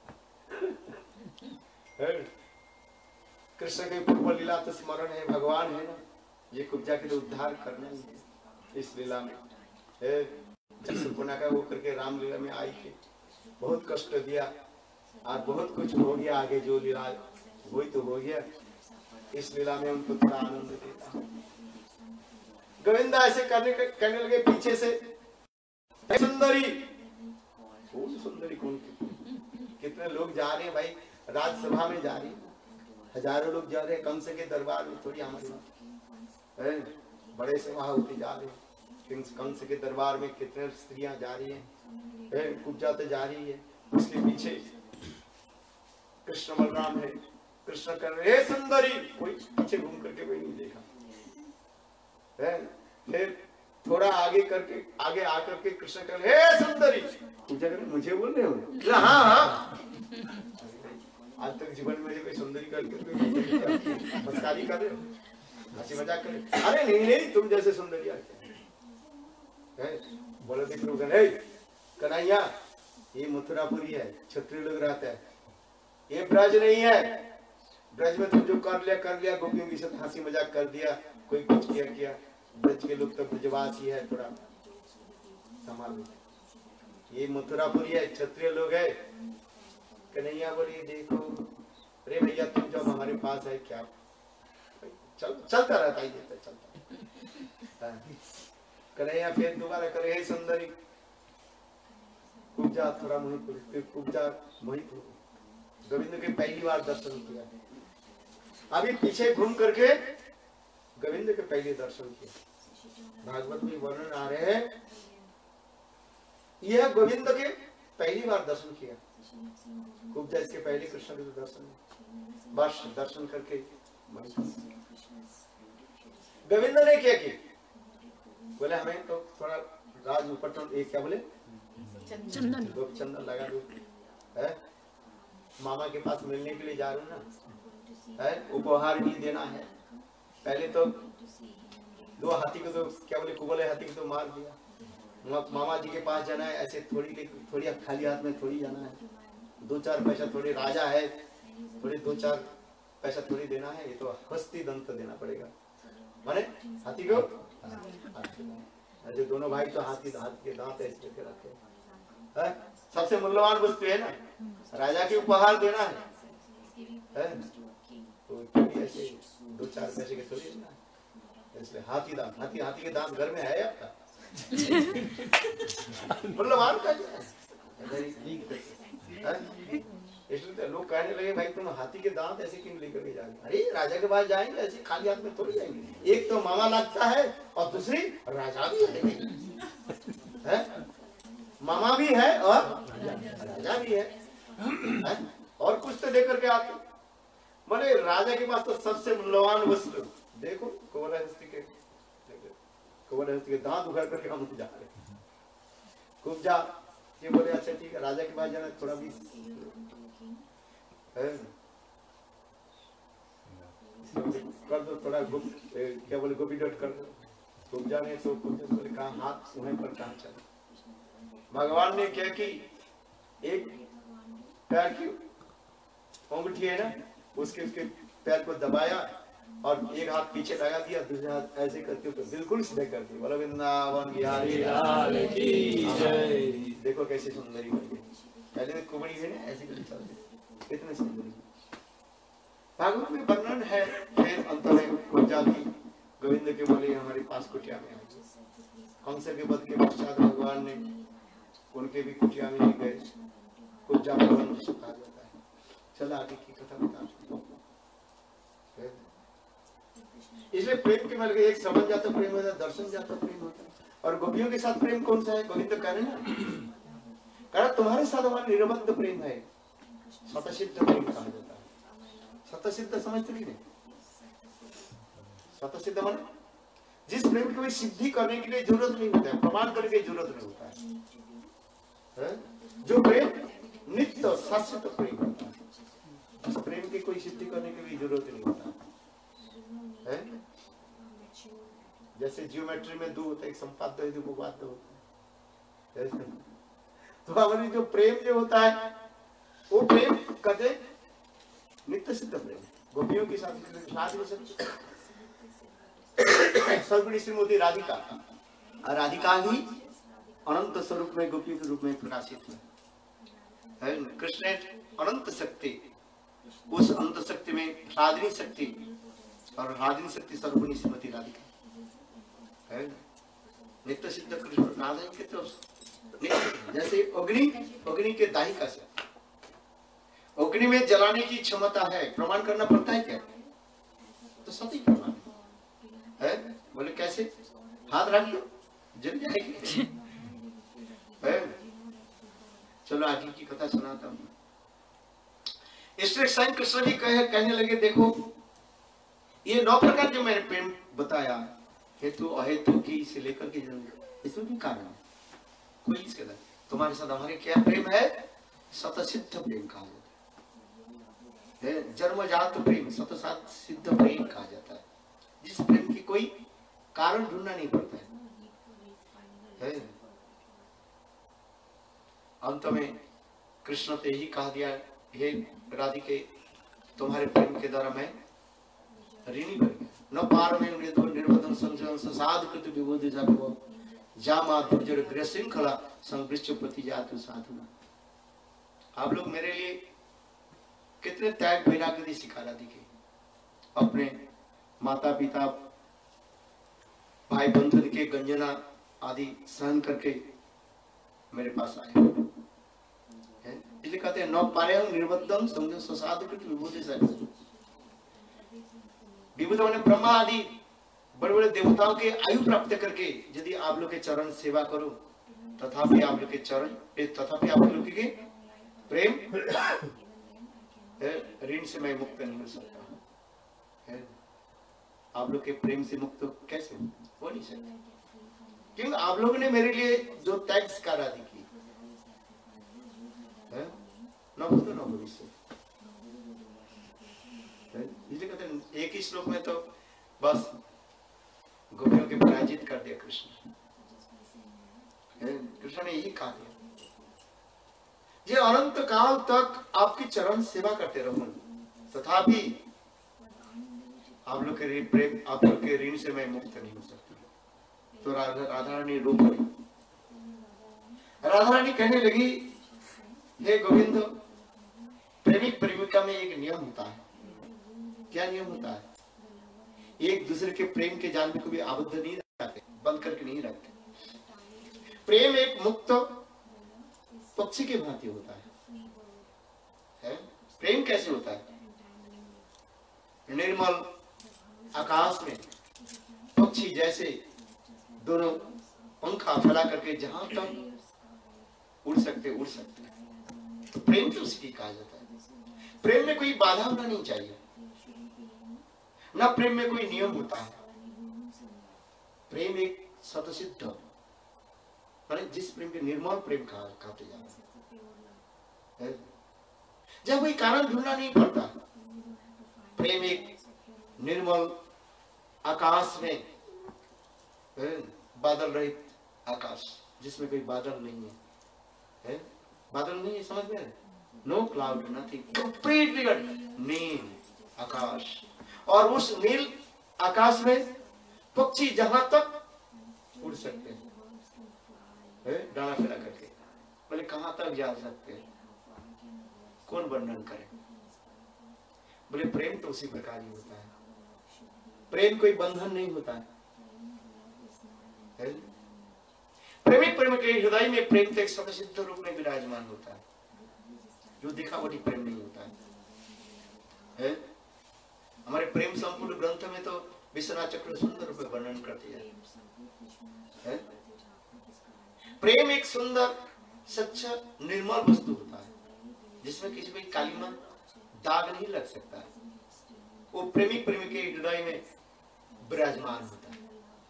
कृष्ण के पूर्व लीला तो स्मरण है, भगवान है ना, ये कुब्जा के लिए उद्धार करना ही है इस लीला में। का वो करके राम लीला में आई थी, बहुत कष्ट दिया और बहुत कुछ हो गया, आगे जो लीला वही तो हो गया। इस लीला में उनको थोड़ा आनंद देता। गोविंदा ऐसे करने करने लगे पीछे से, सुंदरी कौन सुंदरी कौन, कितने लोग जा रहे हैं भाई, राज्यसभा में जा रही है, हजारों लोग जा रहे हैं, कंस के दरबार में थोड़ी हमारी है, बड़े सभा होती जा रहे हैं, कंस के दरबार में कितने स्त्रियां जा रही हैं, कुब्जा तो जा रही है, उसके पीछे कृष्ण बलराम है, कृष्ण कर रहे सुंदरी, कोई पीछे घूम करके कोई नहीं देखा है। फिर थोड़ा आगे करके आगे आकर के कृष्ण कर हे सुंदरी, पूछा कर मुझे बोल रहे हो, हाँ हाँ आज तक जीवन में कोई सुंदरी करके मस्कारी कर रहे हो, हंसी मजाक कर रहे, अरे नहीं नहीं तुम जैसे सुंदरी है। बोले देखो कन्हैया ये मथुरापुरी है, क्षत्रिय लोग रहते हैं, ये ब्रज नहीं है, ब्रज में तुम जो कर लिया कर लिया, गोपियों के साथ हंसी मजाक कर दिया, कोई कुछ किया किया, ब्रज के लोग तो ब्रजवासी है, थोड़ा संभाल। ये मथुरापुरी है, क्षत्रिय लोग है। कन्हैया बोली देखो अरे भैया तुम जब हमारे पास है क्या चल, चलता रहता है, ये चलता। कन्हैया फिर दोबारा करे हे सुंदरी, कुब्जा थोड़ा मोहित, फिर कुब्जा मोहित हो, गोविंद के पहली बार दर्शन किया। अभी पीछे घूम करके गोविंद के पहले दर्शन किया। भागवत में वर्णन आ रहे हैं, यह गोविंद के पहली बार दर्शन किया। कुब्जा इसके पहले कृष्ण के दर्शन, बस दर्शन करके गोविंद ने क्या किया, बोले हमें तो थोड़ा राज उपटन, एक क्या बोले चंदन, चंदन लगा दो, है मामा के पास मिलने के लिए जा रहा हूँ ना, है उपहार भी देना है। पहले तो दो हाथी को तो क्या बोले कुबले हाथी को तो मार दिया, मामा जी के पास जाना है, ऐसे थोड़ी थोड़ी खाली हाथ में थोड़ी जाना है, दो चार पैसा थोड़ी, राजा है थोड़ी दो चार पैसा थोड़ी देना है, ये तो हस्ती दंत देना पड़ेगा, माने हाथी को, ऐसे दोनों भाई तो हाथी हाथ के दांत ऐसे करके रखे है, सबसे मूल्यवान वस्तु है ना, राजा के उपहार देना है, है? कोई ऐसे दो चार पैसे के थोड़ी ना, इसलिए हाथी दांत, हाथी हाथी के दांत घर में है आपका मतलब आपका इसलिए तो लोग कहने लगे भाई तुम हाथी के दांत ऐसे क्यों लेकर के जाएंगे? अरे राजा के पास जाएंगे ऐसे खाली हाथ में थोड़ी जाएंगे, एक तो मामा लगता है और दूसरी राजा भी है, मामा भी है और राजा भी है, है? और कुछ तो लेकर के आते। बोले राजा के पास तो सबसे मूल्यवान वस्तु देखो कुंवर हस्ती के कुंवर हस्ती के दांत उखाड़ करके हम जा रहे खूब जा। ये बोले अच्छा ठीक है, राजा के पास जाना थोड़ा भी है कर दो, थोड़ा गुप्त क्या बोले गोपी डॉट कर दो, खूब जाने तो बोले कहा हाथ वहीं पर कहाँ चले। भगवान ने क्या की, एक पैर की अंगूठी है ना उसके उसके पैर को दबाया और एक हाथ पीछे लगा दिया, दूसरे हाथ ऐसे करके तो बिल्कुल सीधे कर दिया। बोला वृंदावन बिहारी लाल की जय। देखो कैसे सुंदरी बन गई, पहले तो कुबड़ी है ना ऐसे करके चलते कितने सुंदरी। भागवत में वर्णन है, फिर अंत में कुब्जा की गोविंद के बोले हमारे पास कुटिया में आई। कंस के वध के पश्चात भगवान ने उनके भी कुटिया में गए, कुब्जा भवन कहा जाता है। चला आगे की कथा बता। इसलिए प्रेम के मार्ग एक समझ जाता प्रेम होता है, दर्शन जाता प्रेम होता है। और गोपियों के साथ प्रेम कौन सा है? गोविंद कह रहे ना, कहा तुम्हारे साथ हमारा निरबद्ध प्रेम है, स्वतःसिद्ध प्रेम कहा जाता है। स्वतःसिद्ध समझते नहीं? स्वतःसिद्ध माने जिस प्रेम की कोई सिद्धि करने के लिए जरूरत नहीं होता है, प्रमाण करने की जरूरत नहीं होता है, है? जो प्रेम नित्य शाश्वत प्रेम होता है, उस प्रेम की कोई सिद्धि करने की भी जरूरत नहीं होता है। जैसे जियोमेट्री में दो होता है, एक संपाद्य है, एक उपपाद्य होता है। तो हमारी जो प्रेम जो होता है वो प्रेम कहते नित्य सिद्ध प्रेम। गोपियों के साथ शादी सर्वगुणी श्रीमती राधिका, राधिका ही अनंत स्वरूप में गोपियों के रूप में प्रकाशित है। कृष्ण अनंत शक्ति, उस अनंत शक्ति में राधिनी शक्ति और राधिनी शक्ति सर्वगुणी श्रीमती राधिका है। नित्य सिद्ध कृष्ण राधा के तो जैसे अग्नि, अग्नि के दाहिका से अग्नि में जलाने की क्षमता है, प्रमाण करना पड़ता है क्या? तो सती प्रमाण है। बोले कैसे? हाथ रख दो जल जाएगी है। चलो आगे की कथा सुनाता हूँ। इसलिए स्वयं कृष्ण भी कहे, कहने लगे देखो ये नौ प्रकार जो मैंने प्रेम बताया, हेतु अहेतु की से लेकर के इसमें भी कारण है कोई इसके अंदर। तुम्हारे साथ हमारे क्या प्रेम है? स्वतःसिद्ध प्रेम कहा जाता है, जन्मजात प्रेम स्वतः सिद्ध प्रेम कहा जाता है, जिस प्रेम की कोई कारण ढूंढना नहीं पड़ता है, है? अंत में कृष्ण ने यही कहा दिया, हे राधिके तुम्हारे प्रेम के द्वारा मैं ऋणी बन गया। न पार में निर्वदन संजन साधु कृत विबोधि जातो जामा दुर्जर गृह श्रृंखला संवृष्ट प्रति जातु साधुना। आप लोग मेरे लिए कितने त्याग वैराग्य सिखा दिखे, अपने माता पिता भाई बंधु के गंजना आदि सहन करके मेरे पास आए। इसलिए कहते हैं न पारे निर्बद्धम संजन साधु कृत विबोधि जातो। विभूत ने ब्रह्मा आदि बड़े बड़े देवताओं के आयु प्राप्त करके यदि आप लोग के चरण सेवा करो तथापि आप लोग के चरण तथापि आप लोग के प्रेम ऋण से मैं मुक्त नहीं हो सकता है। आप लोग के प्रेम से मुक्त कैसे हो नहीं सकता, क्योंकि आप लोगों ने मेरे लिए जो त्याग कर आदि की है, न भूतो न भविष्य। इसलिए कहते हैं एक ही श्लोक में तो बस गोपियों के पराजित कर दिया कृष्ण। कृष्ण ने यही कहा दिया, ये अनंत काल तक आपकी चरण सेवा करते रहूं तथापि आप लोग के प्रेम आप लोग के ऋण से मैं मुक्त नहीं हो सकती। तो राधा राधा रानी रो पड़ी। राधा रानी कहने लगी, हे गोविंद, प्रेमिक प्रेमिका में एक नियम होता है क्या नियम होता है? एक दूसरे के प्रेम के जाल में कभी आबद्ध नहीं रखते, बंद करके नहीं रखते। प्रेम एक मुक्त पक्षी के भांति होता है, है? प्रेम कैसे होता है? निर्मल आकाश में पक्षी जैसे दोनों पंखा फैला करके जहां तक उड़ सकते उड़ सकते हैं। तो प्रेम तो उसी की कहा जाता है। प्रेम में कोई बाधा होना नहीं चाहिए, ना प्रेम में कोई नियम होता है। प्रेम एक स्वतःसिद्ध, माने जिस प्रेम के निर्मल प्रेम कहा कहते जाते हैं, जब कोई कारण ढूंढना नहीं पड़ता। प्रेम एक निर्मल आकाश में, बादल रहित आकाश जिसमें कोई बादल नहीं है, है? बादल नहीं है, समझ में? नो क्लाउड, नथिंग, कंप्लीटली नील आकाश। और उस नील आकाश में पक्षी जहां तक उड़ सकते हैं, है? डाना फैला करके, बोले कहां तक जा सकते हैं? कौन वर्णन करे? बोले प्रेम तो उसी प्रकार ही होता है। प्रेम कोई बंधन नहीं होता है, है? प्रेमिक प्रेम के हृदय में प्रेम तो एक स्वतःसिद्ध रूप में विराजमान होता है, जो दिखावटी प्रेम नहीं होता है, है? हमारे प्रेम संपूर्ण ग्रंथ में तो विश्वनाथ चक्र सुंदर रूप में वर्णन करती है, है? प्रेम एक सुंदर सच्चा निर्मल वस्तु होता है, जिसमें किसी भी कालीमा दाग नहीं लग सकता है। वो प्रेमी प्रेमी के हृदय में विराजमान होता है,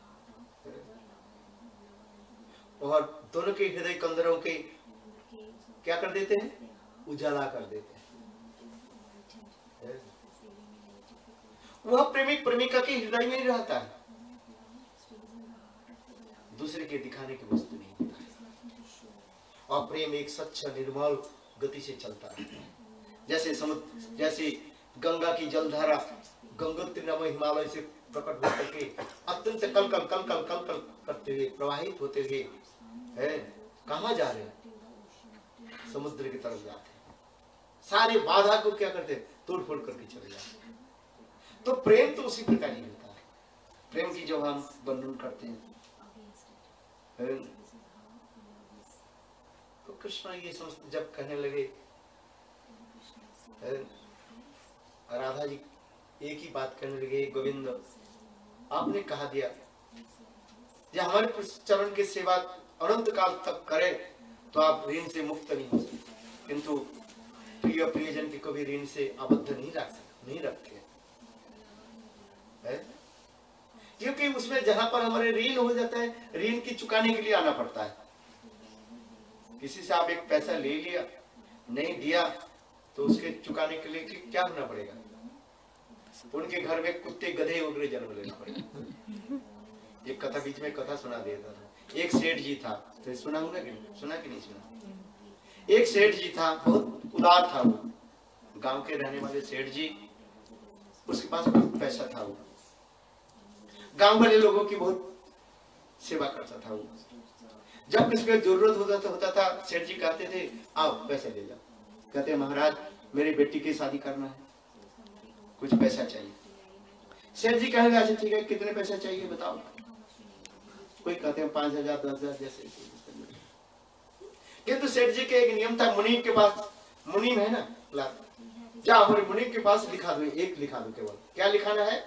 और दोनों के हृदय कंदरों के क्या कर देते हैं? उजाला कर देते हैं। वह प्रेमिक प्रेमिका के हृदय में ही रहता है, दूसरे के दिखाने की वस्तु नहीं होता है। और प्रेम एक सच्चा निर्मल गति से चलता है, जैसे समुद्र, जैसे गंगा की जलधारा गंगोत्री नामक हिमालय से प्रकट होकर के अत्यंत कल कल कल कल कल कल करते हुए प्रवाहित होते हुए, है? कहां जा रहे हैं? समुद्र की तरफ जाते हैं। सारे बाधा को क्या करते हैं? तोड़ फोड़ करके चले जाते हैं। तो प्रेम तो उसी प्रकार ही होता है। प्रेम की जब हम वर्णन करते हैं, है? तो कृष्ण ये समझ जब कहने लगे, राधा जी एक ही बात कहने लगे, गोविंद आपने कहा दिया जब हमारे चरण की सेवा अनंत काल तक करें तो आप ऋण से मुक्त नहीं हो सकते, किंतु प्रिय प्रियजन की कभी ऋण से आबद्ध नहीं रख सकते, नहीं रखते है? क्योंकि उसमें जहां पर हमारे ऋण हो जाता है, ऋण की चुकाने के लिए आना पड़ता है। किसी से आप एक पैसा ले लिया, नहीं दिया, तो उसके चुकाने के लिए क्या होना पड़ेगा? उनके घर में कुत्ते गधे वगैरह जन्म लेना पड़ेगा। एक कथा बीच में कथा सुना देता था। एक सेठ जी था, तो सुना होगा कि नहीं? सुना कि नहीं सुना? एक सेठ जी था, बहुत उदार था वो, गांव के रहने वाले सेठ जी। उसके पास बहुत पैसा था, वो गांव वाले लोगों की बहुत सेवा करता था। वो जब किसी को जरूरत होता था होता था सेठ जी कहते थे आओ पैसे ले जाओ। कहते महाराज मेरी बेटी की शादी करना है, कुछ पैसा चाहिए। सेठ जी कहेंगे अच्छा ठीक है, कितने पैसा चाहिए बताओ। कोई कहते हैं पांच हजार दस हजार जैसे। किंतु सेठ जी के एक नियम था, मुनीम के पास, मुनीम है ना, जा हमारे मुनीम के पास लिखा दो, एक लिखा दो केवल। क्या लिखाना है?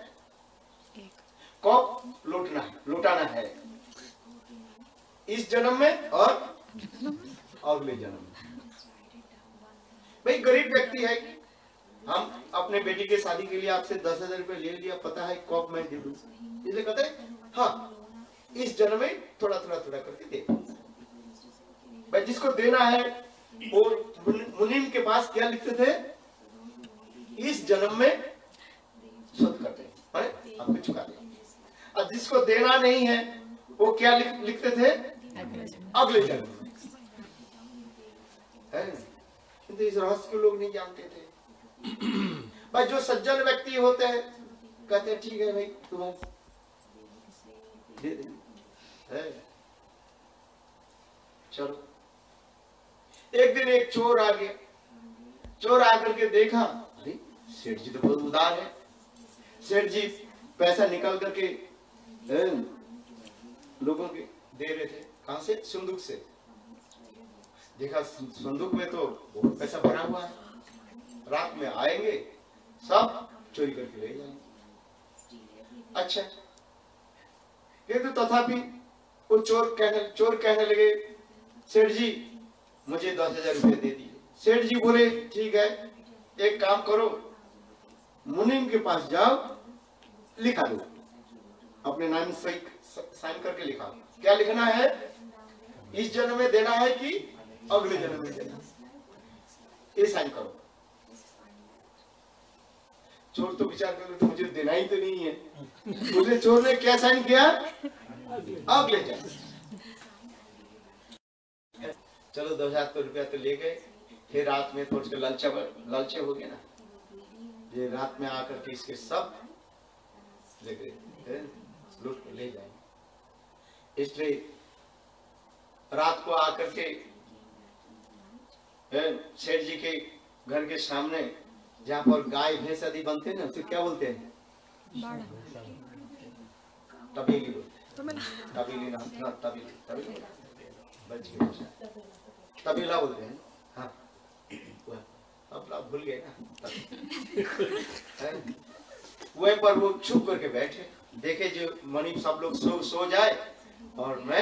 कौप लौटना है, लौटाना है इस जन्म में और अगले जन्म में। भाई गरीब व्यक्ति है, हम अपने बेटी के शादी के लिए आपसे दस हजार रुपए ले लिया, पता है कौप में दे दूं, इसलिए कहते हैं हाँ इस जन्म में थोड़ा थोड़ा थोड़ा करके दे। भाई जिसको देना है वो मुनीम के पास क्या लिखते थे? इस जन्म में शोध करते हैं, आपको चुका दे। और जिसको देना नहीं है वो क्या लिख, लिखते थे? अगले जन्म में। किंतु इस रहस्य को लोग नहीं जानते थे। भाई जो सज्जन व्यक्ति होते हैं कहते हैं ठीक है भाई तुम्हें दे दे, चलो। एक दिन एक चोर आ गया, चोर आकर के देखा अरे सेठ जी तो बहुत उदार है, सेठ जी पैसा निकाल करके ए, लोगों के दे रहे थे। कहां से? संदूक से। देखा संदूक में तो बहुत पैसा भरा हुआ है, रात में आएंगे सब चोरी करके ले जाएंगे। अच्छा, किंतु तो तथापि वो चोर कहने चोर कहने लगे, सेठ जी मुझे दस हजार रुपये दे दिए। सेठ जी बोले ठीक है, एक काम करो, मुनीम के पास जाओ, लिखा दो, अपने नाम सही साइन करके लिखा। क्या लिखना है? इस जन्म में देना है कि अगले जन्म में देना, ये साइन करो। चोर तो विचार कर तो मुझे देना ही तो नहीं है। मुझे चोर ने क्या साइन किया? अगले जन्म। चलो दो हजार तो रुपया तो ले गए। फिर रात में थोड़े से ललचा ललचे हो गए ना, ये रात में आकर के इसके सब लूट ले जाएंगे। इसलिए रात को आकर के सेठ जी के घर के सामने जहाँ पर गाय भैंस आदि बनते हैं ना, उसे क्या बोलते हैं? तबेली बोलते हैं। तबेली ना, तबेली तबेली तबेला बोलते हैं। हाँ, अब आप भूल गए ना। वहीं पर वो छुप करके बैठे, देखे जो मनी सब लोग सो सो जाए और मैं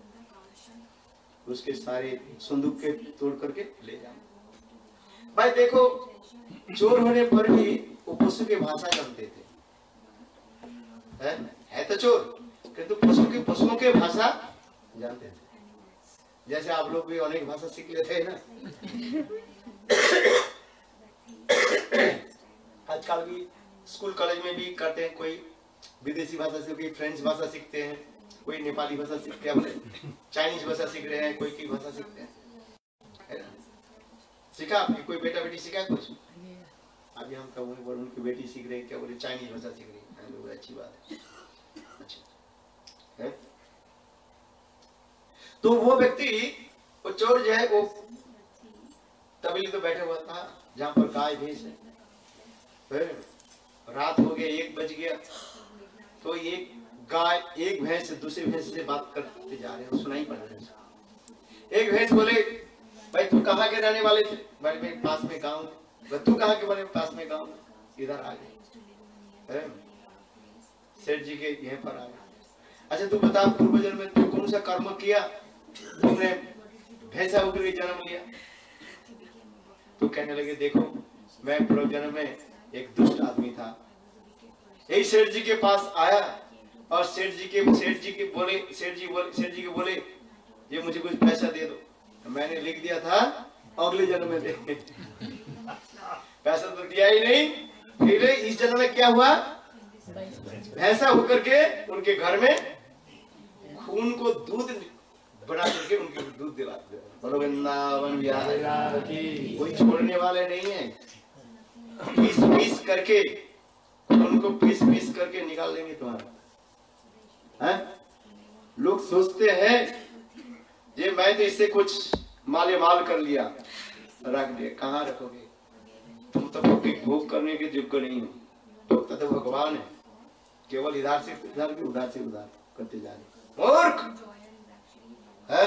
उसके सारे संदूक के तोड़ करके ले जाऊं। भाई देखो, चोर होने पर भी वो पशु की भाषा जानते थे, है, है तो चोर किंतु पशु के पशुओं के भाषा जानते थे। जैसे आप लोग भी अनेक भाषा सीख लेते हैं ना। आजकल भी स्कूल कॉलेज में भी करते हैं, कोई विदेशी भाषा से, कोई फ्रेंच भाषा सीखते हैं, कोई नेपाली भाषा सीखते हैं, चाइनीज भाषा सीख रहे हैं, कोई की भाषा सीखते हैं, है ना? सीखा आपकी कोई बेटा बेटी सीखा कुछ? अभी हम कब उनकी बेटी सीख रहे हैं, क्या बोले चाइनीज भाषा सीख रही है, अच्छी बात है। अच्छा है? तो वो व्यक्ति, वो चोर जो है, वो तबेली तो बैठा हुआ था जहां पर गाय भैंस है। रात हो गया, एक बज गया, तो एक गाय एक भैंस दूसरी भैंस से बात करते जा रहे हैं, सुनाई पड़ रहा है। एक भैंस बोले, भाई तू कहाँ के रहने वाले थे? भाई मैं पास में गाँव में। तू कहाँ के बने? पास में गाँव में। इधर आ गए, सेठ जी के यहाँ पर आ गए। अच्छा तू बता, पूर्व जन्म में तू कौन सा कर्म किया, तुमने भैंसा होकर के जन्म लिया? तो कहने लगे, देखो मैं पूर्व जन्म में एक दुष्ट आदमी था, यही सेठ जी के पास आया और सेठ जी के सेठ जी के बोले सेठ जी बोले सेठ जी के बोले ये मुझे कुछ पैसा दे दो। तो मैंने लिख दिया था अगले जन्म में दे। पैसा तो दिया ही नहीं। फिर इस जन्म में क्या हुआ? भैंसा होकर के उनके घर में खून को दूध बना करके उनके दूध दिलाते। बोलो वृंदावन बिहारी, कोई छोड़ने वाले नहीं है। पीस पीस करके उनको पीस पीस करके निकाल लेंगे तुम्हारा। हैं? लोग सोचते हैं ये मैं तो इससे कुछ माले माल कर लिया, रख दिया। कहाँ रखोगे? तुम तो भोग करने के योग्य नहीं हो। भोक्ता तो भगवान है, केवल इधर से इधर की उधर से उधर करते जा रहे। मूर्ख है,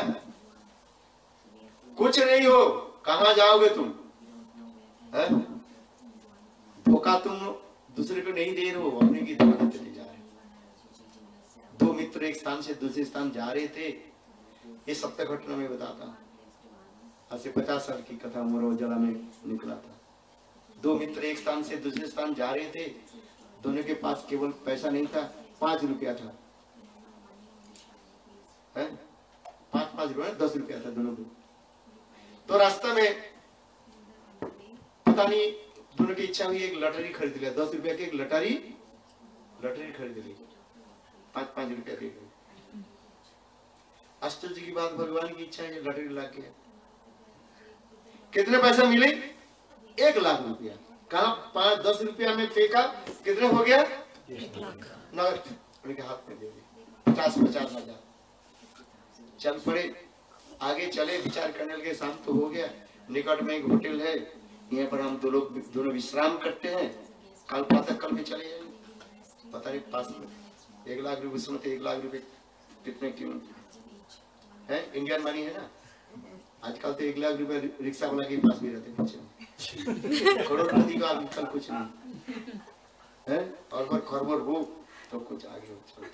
कुछ नहीं हो, कहाँ जाओगे तुम? है? धोखा तुम दूसरे को नहीं दे रहे हो, अपने की धोखा चले जा रहे हो। दो मित्र एक स्थान से दूसरे स्थान जा रहे थे, ये सत्य घटना में बताता। आज से पचास साल की कथा मोरौजला में निकला था। दो मित्र एक स्थान से दूसरे स्थान जा रहे थे, दोनों के पास केवल पैसा नहीं था, पांच रुपया था। है? पांच पांच रुपया दस रुपया था दोनों को। तो रास्ता में पता नहीं दोनों की इच्छा हुई, एक लटरी खरीद लिया। दस रुपया की एक लटरी लटरी खरीद ली, पांच पांच रुपया दे गई। आश्चर्य की बात, भगवान की इच्छा है, लटरी ला के कितने पैसा मिले? एक लाख रुपया। कहा पांच दस रुपया में फेंका, कितने हो गया? एक लाख नगद उनके हाथ में दे दिए। पचास पचास हजार। चल पड़े, आगे चले, विचार करने लगे। शाम तो हो गया, निकट में एक होटल है, यहाँ पर हम दो लोग दोनों विश्राम करते हैं, कल प्रातः कल में चले जाएंगे। पता नहीं पास में एक लाख रुपए उसमें तो एक लाख रुपए कितने क्यों है, इंडियन मनी है ना। आजकल तो एक लाख रुपए रिक्शा वाला के पास भी रहते पीछे, करोड़पति का आजकल कुछ नहीं है, और अगर खरबर हो तो कुछ आगे हो चलता।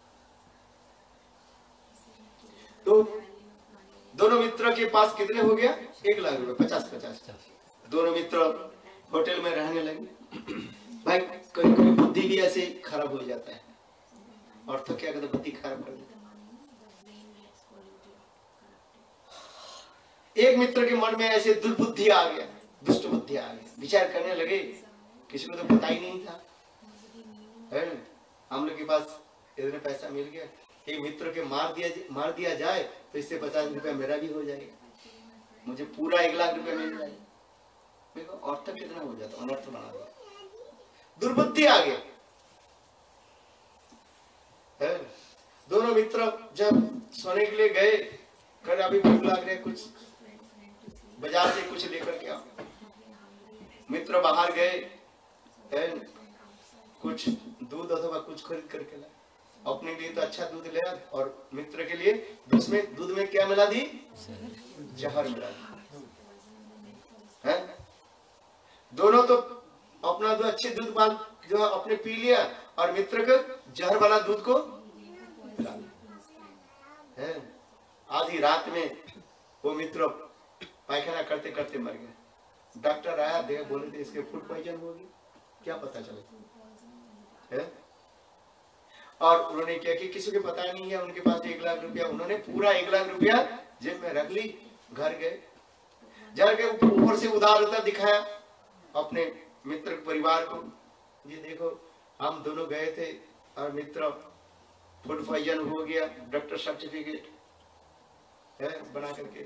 तो दोनों मित्रों के पास कितने हो गया, एक लाख रुपए, पचास पचास। दोनों मित्र होटल में रहने लगे। भाई कभी कभी बुद्धि भी ऐसे खराब हो जाता है, और तो क्या कहते बुद्धि खराब कर देता। एक मित्र के मन में ऐसे दुर्बुद्धि आ गया, दुष्ट बुद्धि आ गया, विचार करने लगे, किसी को तो पता ही नहीं था, है ना, हम लोग के पास इतने पैसा मिल गया, एक मित्र के मार दिया मार दिया जाए तो इससे पचास रुपया मेरा भी हो जाएगा, मुझे पूरा एक लाख रुपया मिल जाएगा। देखो और तक कितना हो जाता, अनर्थ बना दिया, दुर्बुद्धि आ गया है। दोनों मित्र जब सोने के लिए गए, कर अभी भूख लग रहे, कुछ बाजार से कुछ लेकर के आओ। मित्र बाहर गए है, कुछ दूध अथवा कुछ खरीद करके लाए, अपने लिए तो अच्छा दूध ले, और मित्र के लिए दूध में दूध में क्या मिला दी, जहर मिला दी है। दोनों तो अपना तो अच्छे दूध पाल जो अपने पी लिया, और मित्र को जहर वाला दूध को पिला है। आधी रात में वो मित्र पायखाना करते करते मर गया। डॉक्टर आया, देख बोले थे इसके फूड पॉइजन होगी, क्या पता चले है। और उन्होंने क्या कि किसी को पता नहीं है, उनके पास एक लाख रुपया, उन्होंने पूरा एक लाख रुपया जेब में रख ली, घर गए, घर के ऊपर से उदारता दिखाया अपने मित्र परिवार को, ये देखो हम दोनों गए थे और मित्र फूड पॉइजन हो गया, डॉक्टर सर्टिफिकेट है बना करके।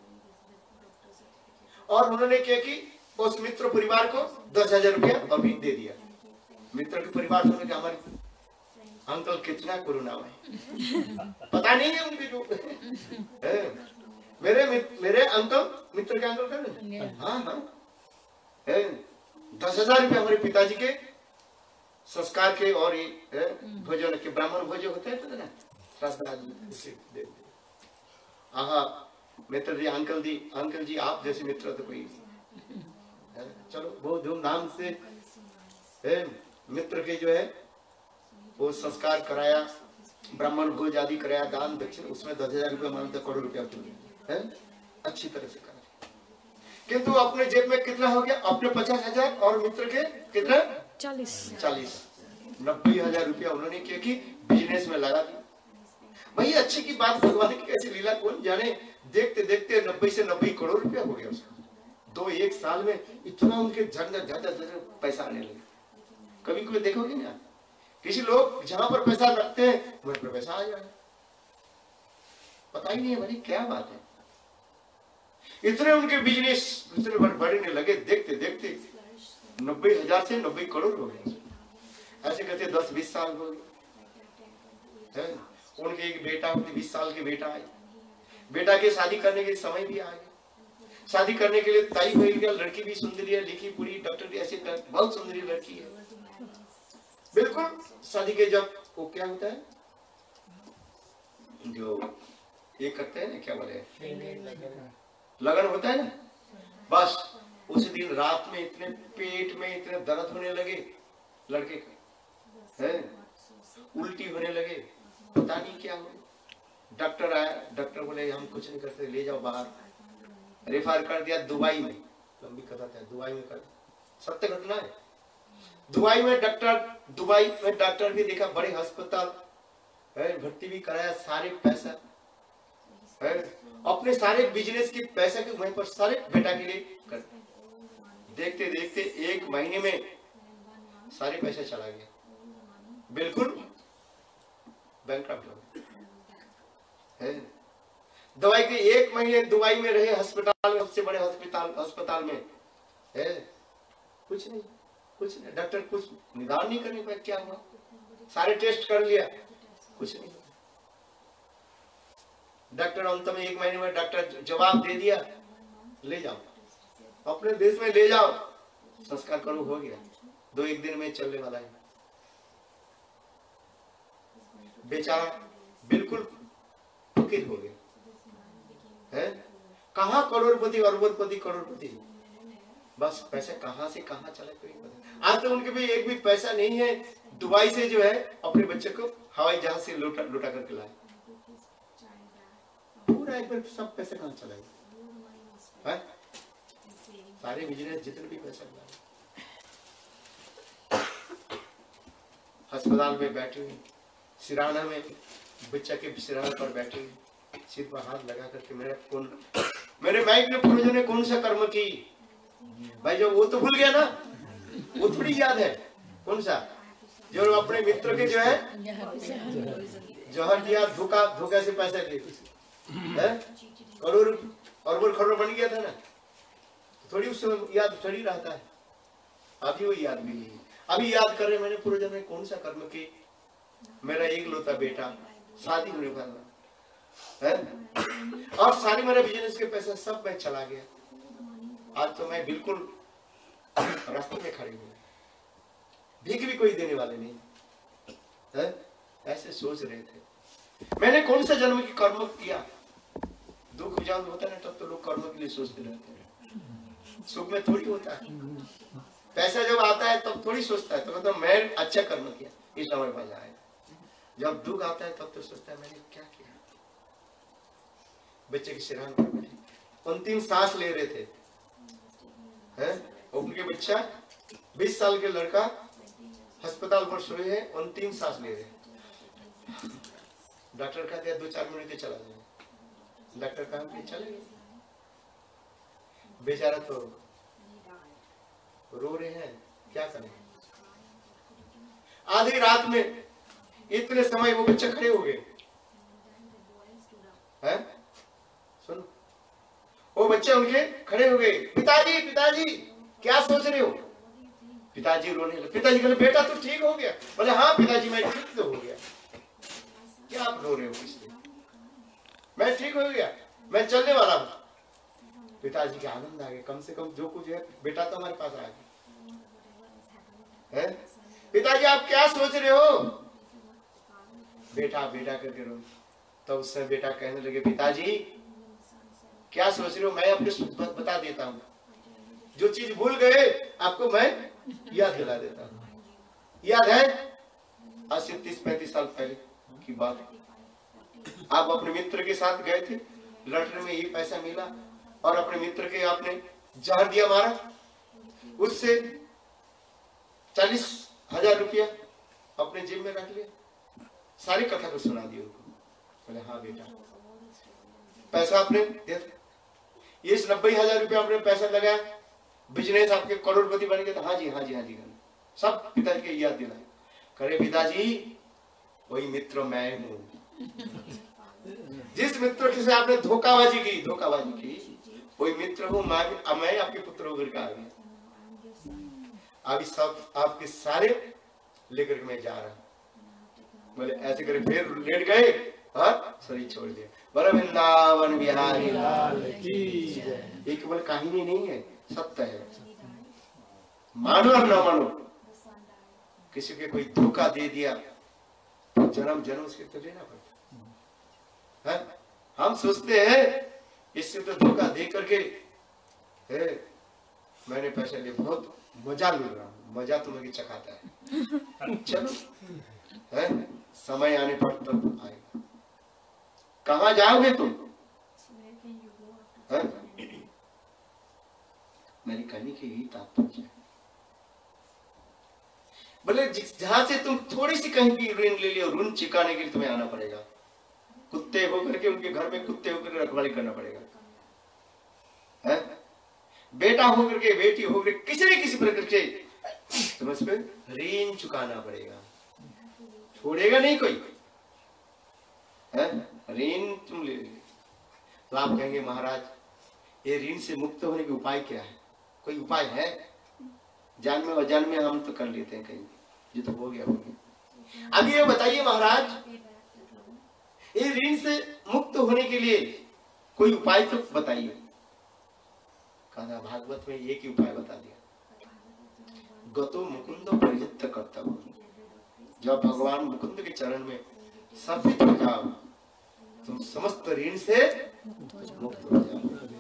और उन्होंने क्या कि उस मित्र परिवार को दस हजार रुपया अभी दे दिया। मित्र के परिवार से हमारे अंकल कितना कोरोना है पता नहीं है उनके जो है। मेरे मेरे अंकल मित्र के अंकल का हाँ हाँ है, दस हजार रुपये हमारे पिताजी के संस्कार के और ये भोजन के, ब्राह्मण भोजन होते हैं ना, आहा मित्र जी, अंकल जी, अंकल जी आप जैसे मित्र तो कोई है। चलो बहुत धूमधाम से है, मित्र के जो है वो संस्कार कराया, ब्राह्मण भोज आदि कराया, दान दक्षिण, उसमें दस हजार रुपये मानते करोड़ रुपया है, अच्छी तरह से करा। किंतु अपने जेब में कितना हो गया, अपने पचास हजार और मित्र के कितना चालीस चालीस नब्बे हजार रुपया उन्होंने क्या कि बिजनेस में लगा दिया। भाई अच्छी की बात, भगवान की कैसी लीला कौन जाने। देखते देखते नब्बे से नब्बे करोड़ रुपया हो गया उसका, दो एक साल में इतना उनके ज्यादा ज्यादा पैसा आने लगे। कभी कोई देखोगे ना, किसी लोग जहां पर पैसा रखते हैं वहां पर पैसा आ जाए, पता ही नहीं है भाई क्या बात है। इतने उनके बिजनेस इतने बढ़ने लगे, देखते देखते नब्बे हजार से नब्बे करोड़ हो गए। ऐसे कहते दस बीस साल हो गए। उनके एक बेटा होते, बीस साल के बेटा आए, बेटा के शादी करने के समय भी आ गए। शादी करने के लिए तय हो गया, लड़की भी सुंदरी है, लिखी पूरी, डॉक्टर भी ऐसे बहुत सुंदरी लड़की है बिल्कुल। शादी के जब वो क्या होता है जो ये करते हैं ना, क्या बोले, लगन होता है ना, बस उस दिन रात में इतने पेट में इतने दर्द होने लगे लड़के के, है उल्टी होने लगे, पता नहीं क्या हो। डॉक्टर आया, डॉक्टर बोले हम कुछ नहीं करते, ले जाओ बाहर, रेफर कर दिया दुबई में। लंबी कथा था, दुबई में कर, सत्य घटना है। दुबई में डॉक्टर, दुबई में डॉक्टर भी देखा, बड़े अस्पताल है, भर्ती भी कराया, सारे पैसा है, अपने सारे बिजनेस के पैसा के वहीं पर सारे बेटा के लिए कर। देखते देखते एक महीने में सारे पैसे चला गया, बिल्कुल बैंकक्रप्ट हो गया। दवाई के एक महीने दुबई में रहे, अस्पताल में, सबसे बड़े अस्पताल अस्पताल में है, कुछ नहीं कुछ नहीं, डॉक्टर कुछ निदान नहीं करने पाए क्या हुआ, सारे टेस्ट कर लिया, कुछ नहीं। डॉक्टर अंत में एक महीने में डॉक्टर जवाब दे दिया, ले जाओ अपने देश में, ले जाओ संस्कार करो, हो गया, दो एक दिन में चलने वाला है। बेचारा बिल्कुल फकीर हो गया है। कहाँ करोड़पति अरबपति करोड़पति, बस पैसे कहाँ से कहाँ चला कोई पता। आज तो उनके भी एक भी पैसा नहीं है। दुबई से जो है अपने बच्चे को हवाई जहाज से लौटा लौटा करके लाए। पूरा एक बार सब पैसे कहाँ चला है? सारे बिजनेस जितने भी पैसा लाए, अस्पताल में बैठे हुए, सिराना में बच्चा के सिराना पर बैठे हुए, सिर पर हाथ लगा करके मेरे कौन मेरे माइक ने पूर्वजों ने कौन सा कर्म की भाई, जो वो तो भूल गया ना, वो थोड़ी याद है। कौन सा? जो अपने मित्र के जो है जहर दिया, धोखा धोखा से पैसा लिए, करोड़ अरबों करोड़ बन गया था ना, थोड़ी उस समय याद थोड़ी रहता है। अभी वो याद भी नहीं। अभी याद कर रहे मैंने पूर्वजों ने कौन सा कर्म की। मेरा एक लौता बेटा शादी होने वाला है और सारे मेरे बिजनेस के पैसा सब मैं चला गया। आज तो मैं बिल्कुल रास्ते में खड़े हुए, भीख भी कोई देने वाले नहीं है। ऐसे सोच रहे थे। मैंने कौन सा जन्म की कर्म किया। दुख जब होता है तब तो लोग कर्म के लिए सोचते रहते हैं, सुख में थोड़ी होता है। पैसा जब आता है तब थोड़ी सोचता है तो मतलब मैं अच्छा कर्म किया इस हमारे पास आए। जब दुख आता है तब तो सोचता है मैंने क्या किया। बच्चे की सिरहान पर बैठे अंतिम सांस ले रहे थे हैं, उनके बच्चा बीस साल के लड़का अस्पताल पर सोए हैं, अंतिम सांस ले रहे। डॉक्टर कहते हैं दो चार मिनट के चला जाए। डॉक्टर कहा कि चले गए। बेचारा तो रो रहे हैं, क्या करें। आधी रात में इतने समय वो बच्चे खड़े हो गए हैं। सुनो, वो बच्चे उनके खड़े हो गए। पिताजी पिताजी क्या सोच रहे हो? पिताजी रोने लगे। पिताजी कहले बेटा तू ठीक हो गया? बोले हाँ पिताजी मैं ठीक तो हो गया। क्या आप रो रहे हो? इसलिए मैं ठीक हो गया, मैं चलने वाला हूं। पिताजी के आनंद आ गए, कम से कम जो कुछ है बेटा तो हमारे पास आ गया है। पिताजी आप क्या सोच रहे हो? बेटा बेटा करके रो। तो उससे बेटा कहने लगे पिताजी क्या सोच रहे हो? मैं अपने बता देता हूँ, जो चीज भूल गए आपको मैं याद दिला देता हूँ। याद है आज से तीस पैंतीस साल पहले की बात, आप अपने मित्र के साथ गए थे, लड़ने में ये पैसा मिला और अपने मित्र के आपने जहर दिया मारा, उससे चालीस हजार रुपया अपने जेब में रख लिया। सारी कथा को सुना दी उनको। बोले हाँ बेटा पैसा आपने दे, ये नब्बे हजार रुपया आपने पैसा लगाया, बिजनेस आपके करोड़पति बन गए। हाँ जी हाँ जी हाँ जी सब पिताजी के याद दिलाए। करे पिताजी वही मित्र मैं हूँ, जिस मित्र से आपने धोखाबाजी की धोखाबाजी की वही मित्र हूँ मैं। मैं आपके पुत्र होकर के आ गया। अभी सब आपके सारे लेकर के मैं जा रहा हूँ। बोले ऐसे करे फिर लेट गए और शरीर छोड़ दिया। बोले वृंदावन बिहारी लाल की जय। ये केवल कहानी नहीं है, सत्य है। मानो और न मानो, किसी के कोई धोखा दे दिया तो जन्म जन्म उसके तो लेना पड़ता है। हम सोचते हैं इससे तो धोखा दे करके है मैंने पैसा लिए बहुत मजा मिल रहा हूँ। मजा तो मुझे चखाता है। चलो है समय आने पर तब आएगा। कहाँ जाओगे तुम? है? मेरी कहने की यही तात्पर्य है। बोले जहां से तुम थोड़ी सी कहीं की ऋण ले लियो, ऋण चुकाने के लिए तुम्हें आना पड़ेगा। कुत्ते होकर के उनके घर में कुत्ते होकर रखवाली करना पड़ेगा। है? बेटा होकर के बेटी होकर किसी न किसी प्रकार से तुम्हें उस पर ऋण चुकाना पड़ेगा। छोड़ेगा नहीं कोई है। ऋण तुम ले तो आप कहेंगे महाराज ये ऋण से मुक्त होने के उपाय क्या है? कोई उपाय है? जान में अजान में हम तो कर लेते हैं कहीं, ये तो हो गया हो गया। अब ये बताइए महाराज ये ऋण से मुक्त होने के लिए कोई उपाय तो बताइए। कहा भागवत में एक ही उपाय बता दिया, गतो मुकुंद परिजित कर्तव्य। जब भगवान मुकुंद के चरण में समर्पित हो जाओ, तुम समस्त ऋण से मुक्त हो जाओ।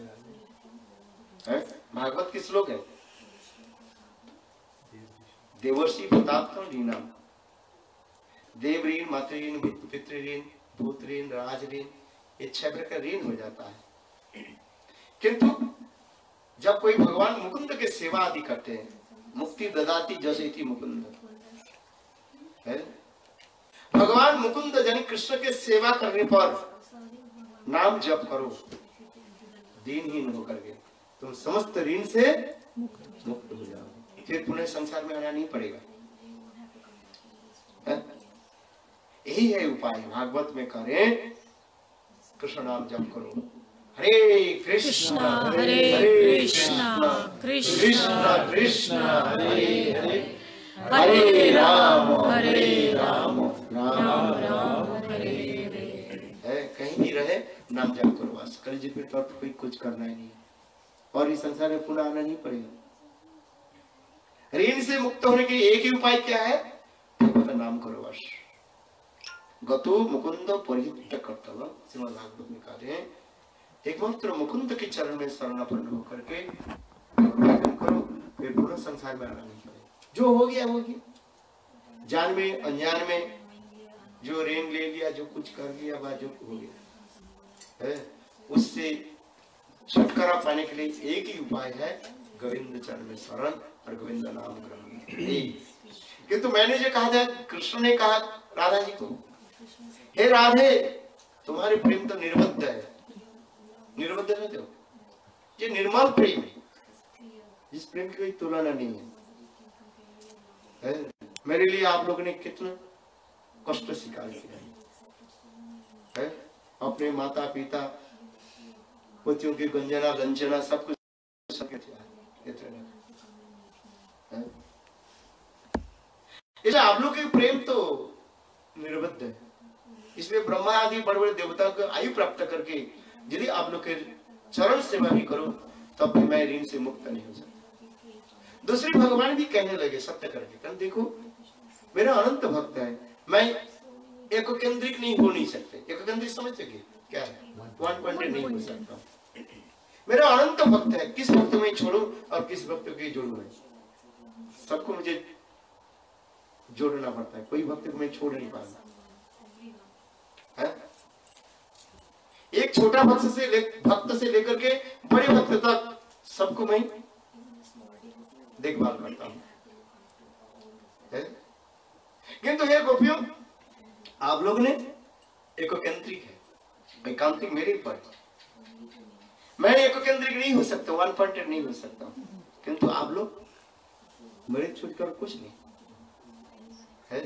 भागवत की श्लोक है, देवर्षि प्रताप ऋणम, देव ऋण, मातृ ऋण, पितृ ऋण, भूत ऋण, राज ऋण, ये छह प्रकार ऋण हो जाता है। किंतु जब कोई भगवान मुकुंद के सेवा आदि करते हैं, मुक्ति ददाति जसैति मुकुंद है, भगवान मुकुंद यानी कृष्ण के सेवा करने पर नाम जप करो, दीनहीन होकर के तुम समस्त ऋण से मुक्त हो जाओ, फिर पुनः संसार में आना नहीं पड़ेगा। यही है उपाय, भागवत में करें, कृष्ण नाम जप करो, हरे कृष्ण हरे कृष्ण कृष्ण कृष्ण हरे हरे, हरे राम हरे राम राम राम हरे हरे। कहीं भी रहे नाम जप करो बस, कल जी फिर तो कोई कुछ करना ही नहीं, और इस संसार में पुनः आना नहीं पड़ेगा। ऋण से मुक्त होने के एक ही उपाय क्या है, भगवत नाम करो बस। गतो मुकुंद परिहित कर्तव्य, श्रीमद् भागवत में कहा है, एकमात्र मुकुंद के चरण में शरणापन्न होकर के करो, फिर पुनः संसार में आना नहीं पड़ेगा। जो हो गया हो गया, जान में अनजान में जो ऋण ले लिया, जो कुछ कर लिया, वह जो हो गया है, उससे छुटकारा पाने के लिए एक ही उपाय है, गोविंद चरण में शरण और गोविंद नाम ग्रहण। किंतु मैंने जो कहा था, कृष्ण ने कहा राधा जी को, हे राधे तुम्हारे प्रेम तो निर्बद्ध है, निर्बद्ध है तो ये निर्मल प्रेम है, जिस प्रेम की कोई तुलना नहीं है, है? मेरे लिए आप लोगों ने कितना कष्ट स्वीकार किया है, अपने माता पिता पतियों की गंजना गंजना सब कुछ सब इसलिए आप लोग के प्रेम तो निर्बद्ध है। इसलिए ब्रह्मा आदि बड़े बड़े देवता को आयु प्राप्त करके यदि आप लोग के चरण सेवा भी करो तब भी मैं ऋण से मुक्त नहीं हो सकता। दूसरे भगवान भी कहने लगे सत्य करके, कल देखो मेरा अनंत भक्त है, मैं एक केंद्रिक नहीं हो नहीं सकते। एक केंद्रिक समझते क्या है, वन पॉइंट नहीं हो सकता। मेरा अनंत भक्त है, किस भक्त में छोड़ू और किस भक्त को जोड़ू, सबको मुझे जोड़ना पड़ता है, कोई भक्त को मैं छोड़ नहीं पाता है। एक छोटा भक्त से ले, भक्त से लेकर के बड़े भक्त तक सबको मैं देखभाल करता हूं। किंतु हे गोपियों, आप लोग ने एक केंद्रिक है, एकांतिक मेरे पर, मैं एक केंद्रिक नहीं हो सकता, वन पॉइंटेड नहीं हो सकता, किंतु आप लोग मेरे छूटकर कुछ नहीं है।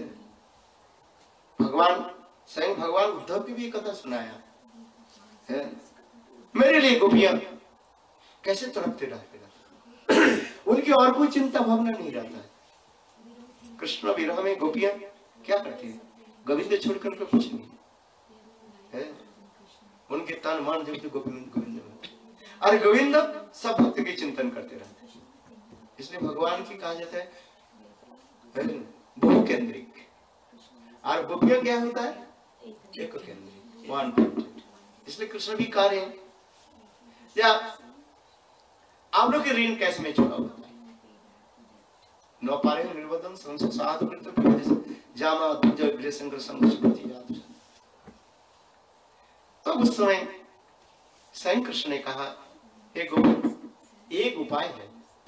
भगवान स्वयं भगवान उद्धव की भी कथा सुनाया है, मेरे लिए गोपियां कैसे तड़पते रहते हैं, उनकी और कोई चिंता भावना नहीं रहता है। कृष्ण विरह में गोपियां क्या करती है, गोविंद छोड़कर के कुछ नहीं है, उनके तन मन जो गोविंद गोविंद में, और गोविंद सब भक्त के चिंतन करते रहते हैं। इसलिए भगवान की कहा जाता है बहु केंद्रिक, और गोपियां क्या होता है एक केंद्रिक, वन पॉइंटेड। इसलिए कृष्ण भी कह रहे हैं, या आप लोग के ऋण कैसे में छोड़ा होता है, नौ पारे निर्वदन संसद साधु कृत जामा तुझ गृह संग्रह संघर्ष याद। तो उस समय स्वयं कृष्ण ने कहा, एक एक उपाय है,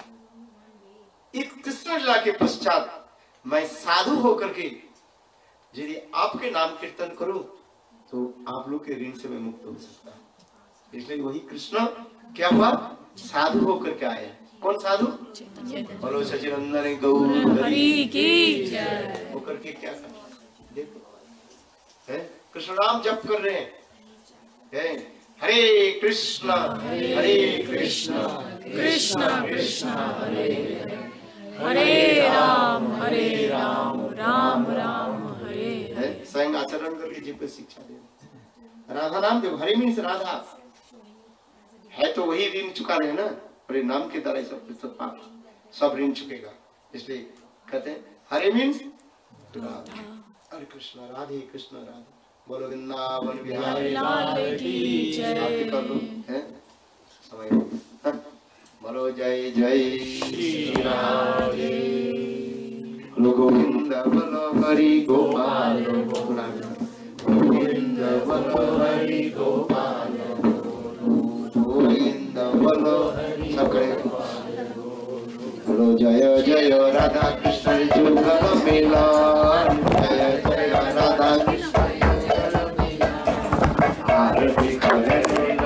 एक कृष्ण लीला के पश्चात मैं साधु होकर के यदि आपके नाम कीर्तन करूं तो आप लोग के ऋण से मैं मुक्त हो सकता। इसलिए वही कृष्ण क्या हुआ, साधु होकर के आए। कौन साधु, बोलो सचिनंदन गौर हरि की जय होकर के क्या कर, देखो है कृष्ण नाम जप कर रहे हैं, है हरे कृष्ण हरे कृष्ण कृष्ण कृष्ण हरे हरे राम हरे राम राम राम हरे हरे। स्वयं आचरण करके जीव को शिक्षा दे। राधा नाम देव, हरे मीन्स राधा है, तो वही ऋण चुका रहे ना, हरे नाम के द्वारा सब सब सब ऋण चुकेगा। इसलिए कहते हैं हरे मीन्स राधा, हरे कृष्ण राधे कृष्ण राधा बोलो वृंदावन बिहारी लाल की जय। आरती कर लो है समय हो गया। बोलो जय जय श्री राधे बोलो गोविंद बोलो हरि गोपाल गोविंद बोलो हरि गोपाल गोविंद बोलो सकले बोलो जय जय राधा कृष्ण जुगल मिलन जय जय राधा कृष्ण आरती करे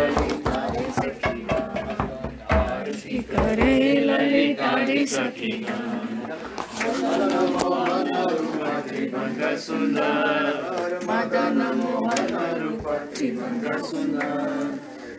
आरती करे ललिता दी सखी सुंदर मदन मोहन रूप त्रिभंग सुंदर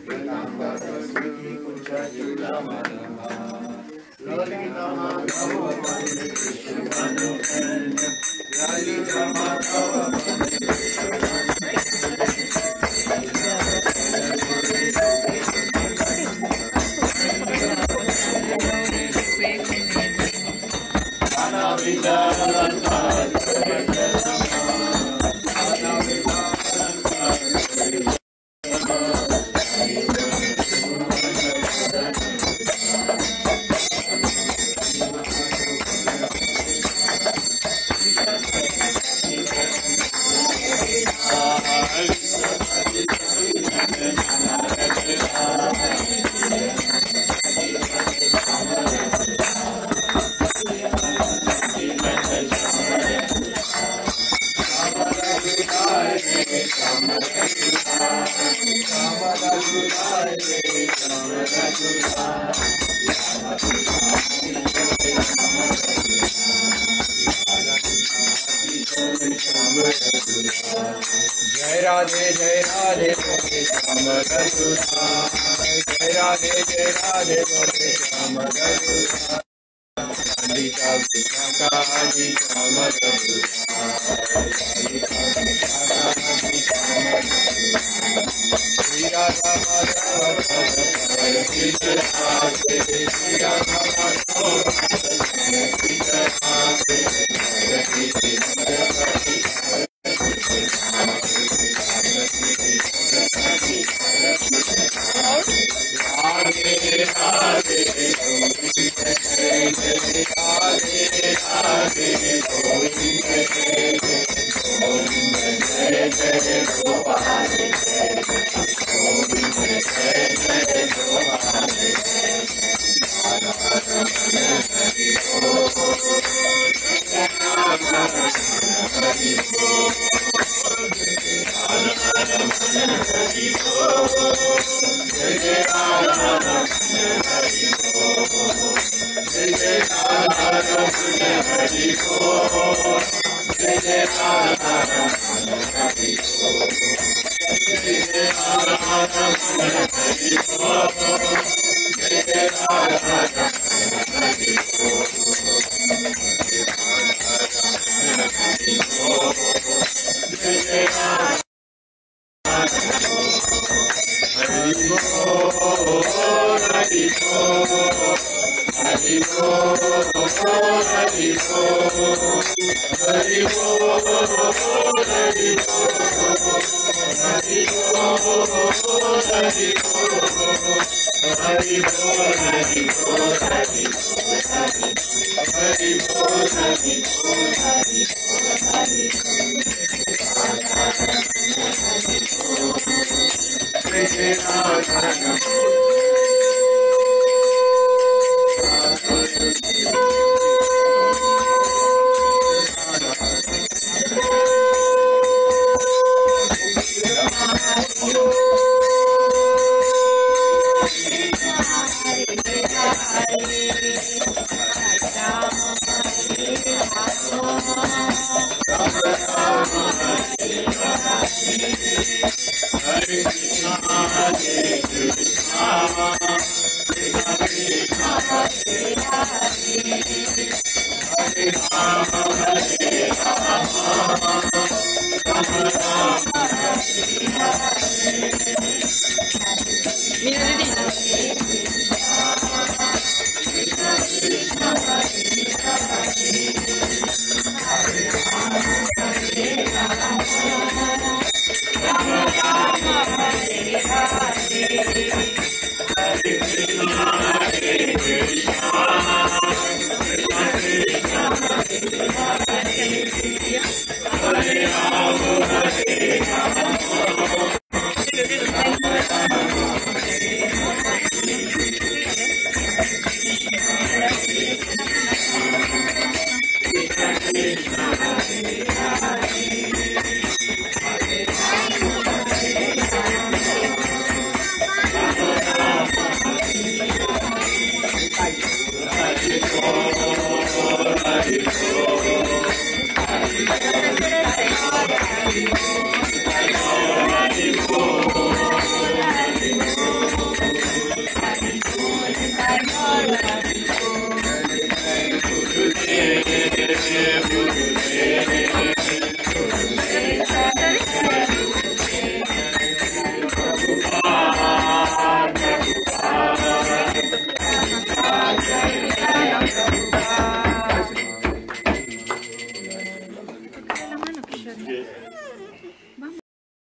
जय राधे जय राधे बोले श्याम रघुरा जय राधे जय राधे बोले श्याम रघुरा ललिता विशाखा जी श्याम रघुरा ललिता विशाखा जी श्याम रघुरा श्री राधा माधव श्री राधे श्री राधा माधव श्री राधे